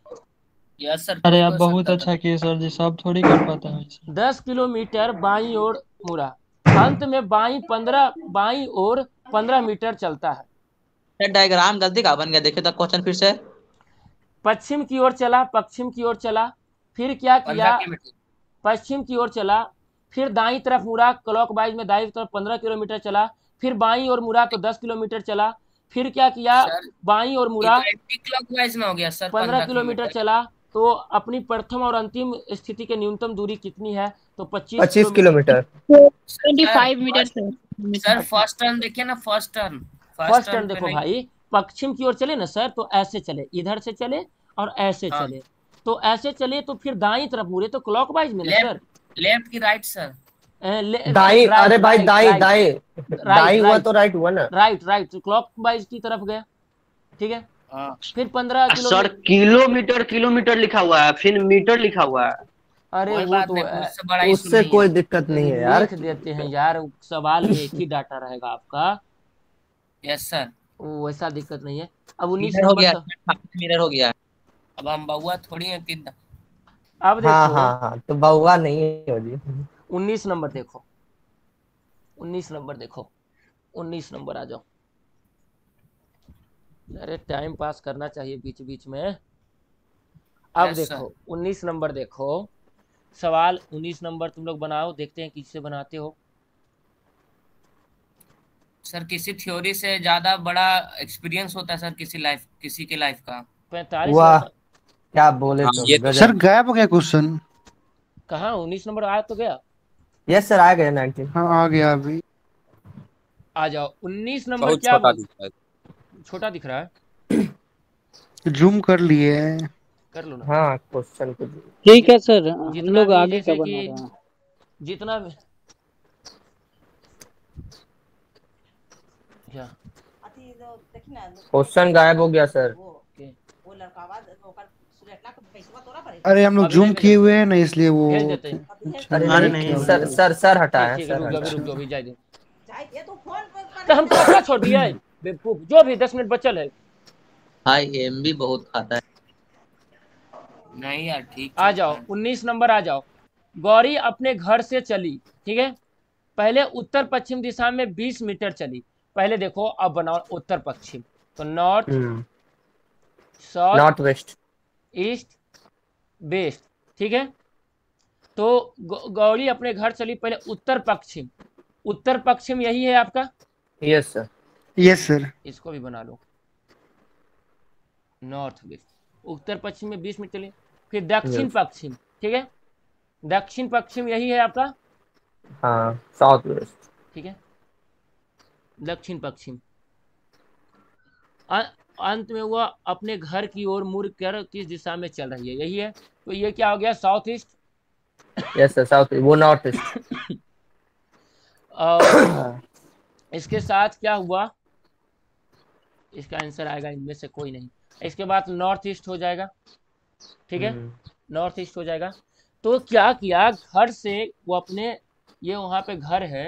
Yes sir. अरे आप बहुत अच्छा किए सर जी, सब थोड़ी कर पाता है। दस किलोमीटर बाईं ओर मुड़ा, अंत में बाईं पंद्रह बाईं ओर पंद्रह मीटर चलता है। डायग्राम गलती का बन गया, देखिए तो क्वेश्चन फिर से। पश्चिम की ओर चला, पश्चिम की ओर चला, फिर क्या किया, पश्चिम की ओर चला, फिर दाईं तरफ मुड़ा, क्लॉकवाइज में दाईं तरफ पंद्रह किलोमीटर चला, फिर बाईं ओर मुड़ा तो दस किलोमीटर चला, फिर क्या किया, बाईं ओर मुड़ा, क्लॉकवाइज में हो गया सर, पंद्रह किलोमीटर चला। तो अपनी प्रथम और अंतिम स्थिति के न्यूनतम दूरी कितनी है, तो पच्चीस पच्चीस किलोमीटर पच्चीस मीटर सर। फर्स्ट टर्न देखिए ना, फर्स्ट टर्न फर्स्ट टर्न देखो भाई, पश्चिम की ओर चले ना सर तो ऐसे चले, इधर से चले और ऐसे हाँ। चले, तो ऐसे चले तो फिर दाईं तरफ मुड़े तो क्लॉकवाइज में ना सर। लेफ्ट की राइट सर? दाईं। अरे भाई दाईं दाईं दाईं हुआ तो राइट हुआ ना। राइट राइट क्लॉकवाइज की तरफ गया, ठीक है। फिर पंद्रह सर किलोमीटर किलोमीटर लिखा हुआ है, फिर मीटर लिखा हुआ है। अरे वो तो उससे कोई दिक्कत नहीं है यार, लिख देते हैं यार, सवाल में एक ही डाटा रहेगा आपका। यस सर, वो वैसा दिक्कत नहीं है। अब उन्नीस हो गया, मिरर हो गया। अब हम बउआ थोड़ी है कि अब देखो। हाँ हाँ हाँ, तो बउआ नहीं है जी। उन्नीस नंबर देखो, उन्नीस नंबर देखो, उन्नीस नंबर आ जाओ। अरे टाइम पास करना चाहिए बीच बीच में। अब Yes, sir. देखो उन्नीस नंबर देखो, सवाल उन्नीस नंबर तुम लोग बनाओ, देखते हैं किससे बनाते हो। सर किसी थ्योरी से ज्यादा बड़ा एक्सपीरियंस होता है सर किसी लाइफ किसी के लाइफ का। पैंतालीस वाह नंबर क्या बोले हाँ, तुम, ये तो गजब। सर गायब हो गया क्वेश्चन। कहाँ उन्नीस नंबर आया तो गया। यस सर आ गए नाइनटीन। हाँ आ गया अभी। आ जाओ उन्नीस नंबर बहुत क्या छोटा दिखता है। छोटा दिख रहा है, जूम कर लिए। कर लो ना। हाँ क्वेश्चन को ठीक है सर, हम जितना लोग भी आगे जैसे का कि बना रहे हैं। जितना भी क्या क्वेश्चन गायब हो गया सर। अरे हम लोग अभी जूम नहीं किए हुए हैं ना, इसलिए वो भेज देते हैं। अरे अरे नहीं नहीं, सर सर सर हटा है ठीक है, सर रुक जाओ हटा अभी, रुक है। जाओ अभी, जाए दे। तो हम तो छोड़ दिया है बेवकूफ, जो भी दस मिनट बचल है। भाई एम भी बहुत खाता है। नहीं यार ठीक आ जाओ उन्नीस नंबर आ जाओ। गौरी अपने घर से चली, ठीक है, पहले उत्तर पश्चिम दिशा में बीस मीटर चली। पहले देखो अब बनाओ उत्तर पश्चिम, तो north south north west east west, ठीक है। तो गौ- गौरी अपने घर चली पहले उत्तर पश्चिम, उत्तर पश्चिम यही है आपका। Yes sir. Yes sir. इसको भी बना लो नॉर्थ वेस्ट। उत्तर पश्चिम में बीस मिनट चलिए, फिर दक्षिण Yes. पश्चिम, ठीक है, दक्षिण पश्चिम यही है आपका। हाँ साउथ वेस्ट। ठीक है, दक्षिण पश्चिम। अ- अंत में हुआ अपने घर की ओर मुड़ कर किस दिशा में चल रही है, यही है। तो ये क्या हो गया, south east. Yes sir south, वो नॉर्थ ईस्ट। और इसके साथ क्या हुआ, इसका आंसर आएगा इनमें से कोई नहीं। इसके बाद नॉर्थ ईस्ट हो जाएगा, ठीक है, नॉर्थ ईस्ट हो जाएगा। तो क्या किया, घर से वो अपने, ये वहां पे घर है,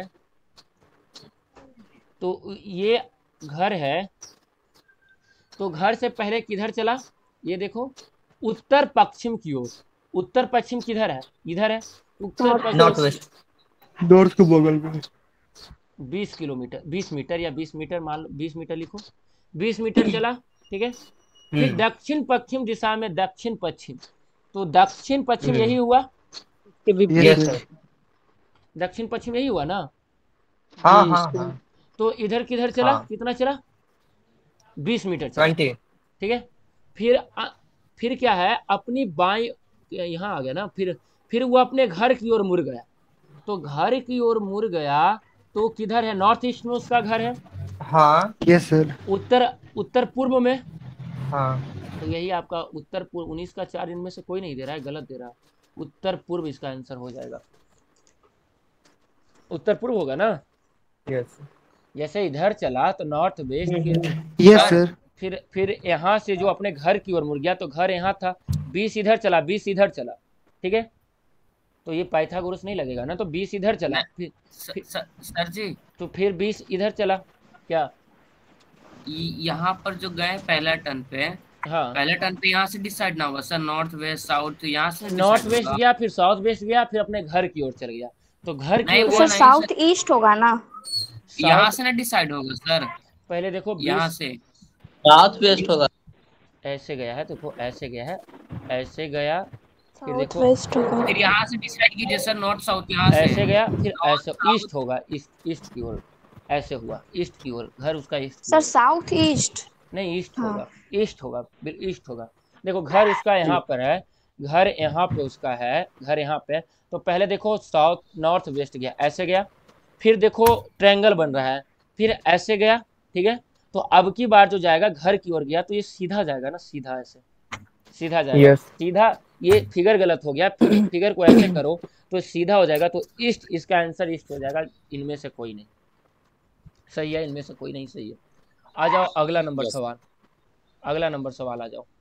तो ये घर है, तो घर से पहले किधर चला, ये देखो उत्तर पश्चिम की ओर। उत्तर पश्चिम किधर है, इधर है, उत्तर पश्चिम नॉर्थ वेस्ट। नॉर्थ के बगल में बीस किलोमीटर, बीस मीटर या बीस मीटर मान लो, बीस मीटर लिखो, बीस मीटर चला, ठीक है। फिर दक्षिण पश्चिम दिशा में दक्षिण पश्चिम, तो दक्षिण पश्चिम यही हुआ। Yes sir. दक्षिण पश्चिम यही हुआ ना। हाँ हाँ हाँ। तो इधर किधर चला, हाँ। कितना चला, बीस मीटर चला, ट्वेंटी। ठीक है। फिर आ, फिर क्या है, अपनी बाई यहाँ आ गया ना, फिर फिर वो अपने घर की ओर मुड़ गया। तो घर की ओर मुड़ गया तो किधर है, नॉर्थ ईस्ट में उसका घर है। हाँ यस सर। उत्तर उत्तर पूर्व में। हाँ तो यही आपका उत्तर पूर्व। उन्नीस का चार इनमें से कोई नहीं दे रहा है, गलत दे रहा है। उत्तर पूर्व इसका आंसर हो जाएगा, उत्तर पूर्व होगा ना। यस। जैसे इधर चला तो नॉर्थ वेस्ट, फिर यस सर। फिर फिर यहाँ से जो अपने घर की ओर मुड़ गया, तो घर यहाँ था, बीस इधर चला, बीस इधर चला, ठीक है। तो ये पाइथागोरस नहीं लगेगा ना, तो बीस इधर चला, फिर, फिर सर जी, तो फिर बीस इधर चला, क्या यहाँ पर जो गए पहला टर्न पे, हाँ पहले टर्न पे यहाँ से डिसाइड ना होगा सर, नॉर्थ वेस्ट साउथ यहाँ से नॉर्थ वेस्ट गया, फिर साउथ वेस्ट गया, फिर अपने घर की ओर चल गया। तो घर की नहीं, ओर सर साउथ ईस्ट होगा ना। यहाँ से ना डिसाइड होगा सर, पहले देखो यहाँ से साउथ वेस्ट होगा। ऐसे गया है, देखो ऐसे गया है, ऐसे गया, फिर साउथ देखो वेस्ट होगा। फिर यहाँ से डिसाइड कीजिए सर, नॉर्थ साउथ यहाँ से ऐसे गया, फिर ऐसे ईस्ट होगा, ईस्ट ईस्ट की ओर, ऐसे हुआ ईस्ट की ओर, घर उसका ईस्ट। सर साउथ ईस्ट नहीं, ईस्ट होगा, ईस्ट होगा, ईस्ट होगा। देखो घर उसका यहाँ पर है, घर यहाँ पे उसका है, घर यहाँ पे। तो पहले देखो साउथ नॉर्थ वेस्ट गया, ऐसे गया, फिर देखो ट्रायंगल बन रहा है, फिर ऐसे गया, ठीक है। तो अब की बार जो जाएगा घर की ओर गया, तो ये सीधा जाएगा ना, सीधा ऐसे सीधा जाएगा। yes. सीधा, ये फिगर गलत हो गया, फिर फिगर को ऐसे करो तो सीधा हो जाएगा। तो ईस्ट, इसका आंसर ईस्ट हो जाएगा। इनमें से कोई नहीं सही है, इनमें से कोई नहीं सही है। आ जाओ अगला नंबर yes. सवाल, अगला नंबर सवाल आ जाओ।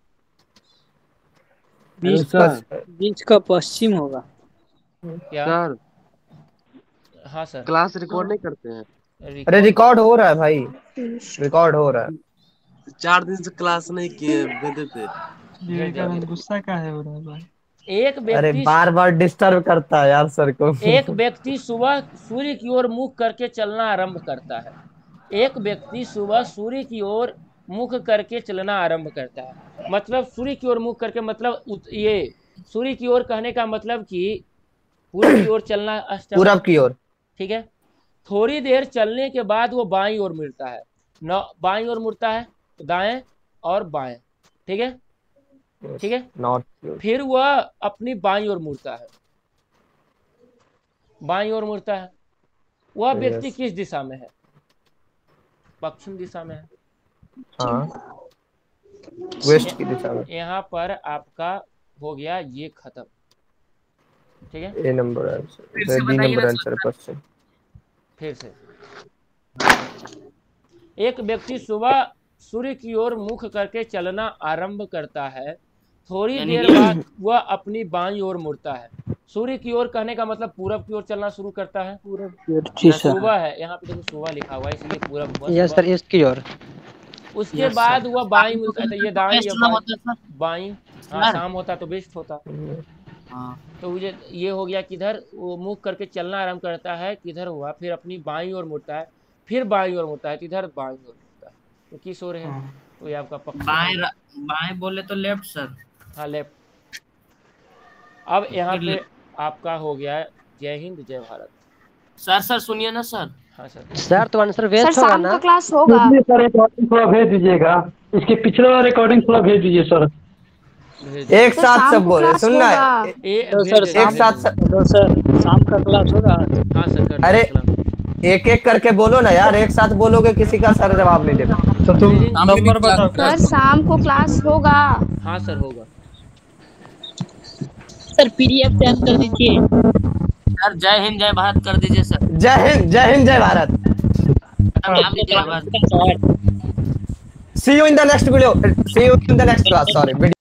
बीच का बीच का पश्चिम होगा क्या सर? हाँ सर, क्लास रिकॉर्ड नहीं करते हैं? अरे रिकॉर्ड हो रहा है भाई, रिकॉर्ड हो रहा है। चार दिन से क्लास नहीं किए भेजे थे। गुस्सा का है हो रहा है भाई। एक अरे व्यक्ति बार बार डिस्टर्ब करता है यार सर को। एक व्यक्ति सुबह सूर्य की ओर मुख करके चलना आरंभ करता है। एक व्यक्ति सुबह सूर्य की ओर मुख करके चलना आरंभ करता है। मतलब सूर्य की ओर मुख करके, मतलब ये सूर्य की ओर कहने का मतलब कि पूरब की ओर चलना अष्टम, पूरब की ओर, ठीक है। थोड़ी देर चलने के बाद वो बाईं ओर मुड़ता है, न बाईं ओर मुड़ता है, दाएं और बाएं, ठीक है, ठीक है। नॉर्थ, फिर वह अपनी बाईं ओर मुड़ता है, बाईं ओर मुड़ता है। वह व्यक्ति किस दिशा में है? पश्चिम दिशा में है। हाँ, वेस्ट की दिशा में। यहाँ पर आपका हो गया ये खत्म, ठीक है। A number answer, B number answer पश्चिम। फिर से एक व्यक्ति सुबह सूर्य की ओर मुख करके चलना आरंभ करता है, थोड़ी देर बाद वह अपनी बाईं ओर मुड़ता है। सूर्य की ओर कहने का मतलब पूरब की ओर चलना शुरू करता है। पूरब की ओर सुबह है, यहाँ पे देखो सुबह लिखा हुआ है इसलिए पूरब हुआ। यस सर, ईस्ट की ओर। उसके बाद वह बाईं मुड़ता है, ये दाईं या बाईं, हाँ शाम होता तो बेस्ट होता। तो मुझे ये हो गया किधर वो मुख करके चलना आरंभ करता है, किधर हुआ, फिर अपनी बाईं ओर मुड़ता है, फिर बाईं ओर मुड़ता है, किधर बाईं ओर मुड़ता है। तो किस ओर है? तो ये आपका पक्ष बाएं बाएं बोले तो लेफ्ट सर। हाँ लेफ्ट। अब यहाँ पे आपका हो गया है जय हिंद जय भारत। सर सर सुनिए ना सर। हाँ सर। सर तो आंसर वेस्ट होगा शाम ना? का क्लास होगा। सर रिकॉर्डिंग थोड़ा भेज दीजिएगा, इसके पिछले वाला रिकॉर्डिंग थोड़ा भेज दीजिए सर। एक साथ सब बोले, सुनना है एक साथ सर शाम का क्लास होगा। हाँ सर। अरे एक एक करके बोलो ना यार, एक साथ बोलोगे किसी का सर जवाब नहीं देगा। तो तुम नंबर बताओ। सर शाम को क्लास होगा। हाँ सर होगा। सर पीडीएफ सेंड कर दीजिए। सर जय हिंद जय भारत कर दीजिए सर। जय हिंद जय हिंद जय Bharat. See you in the next video, see you in the next class, sorry.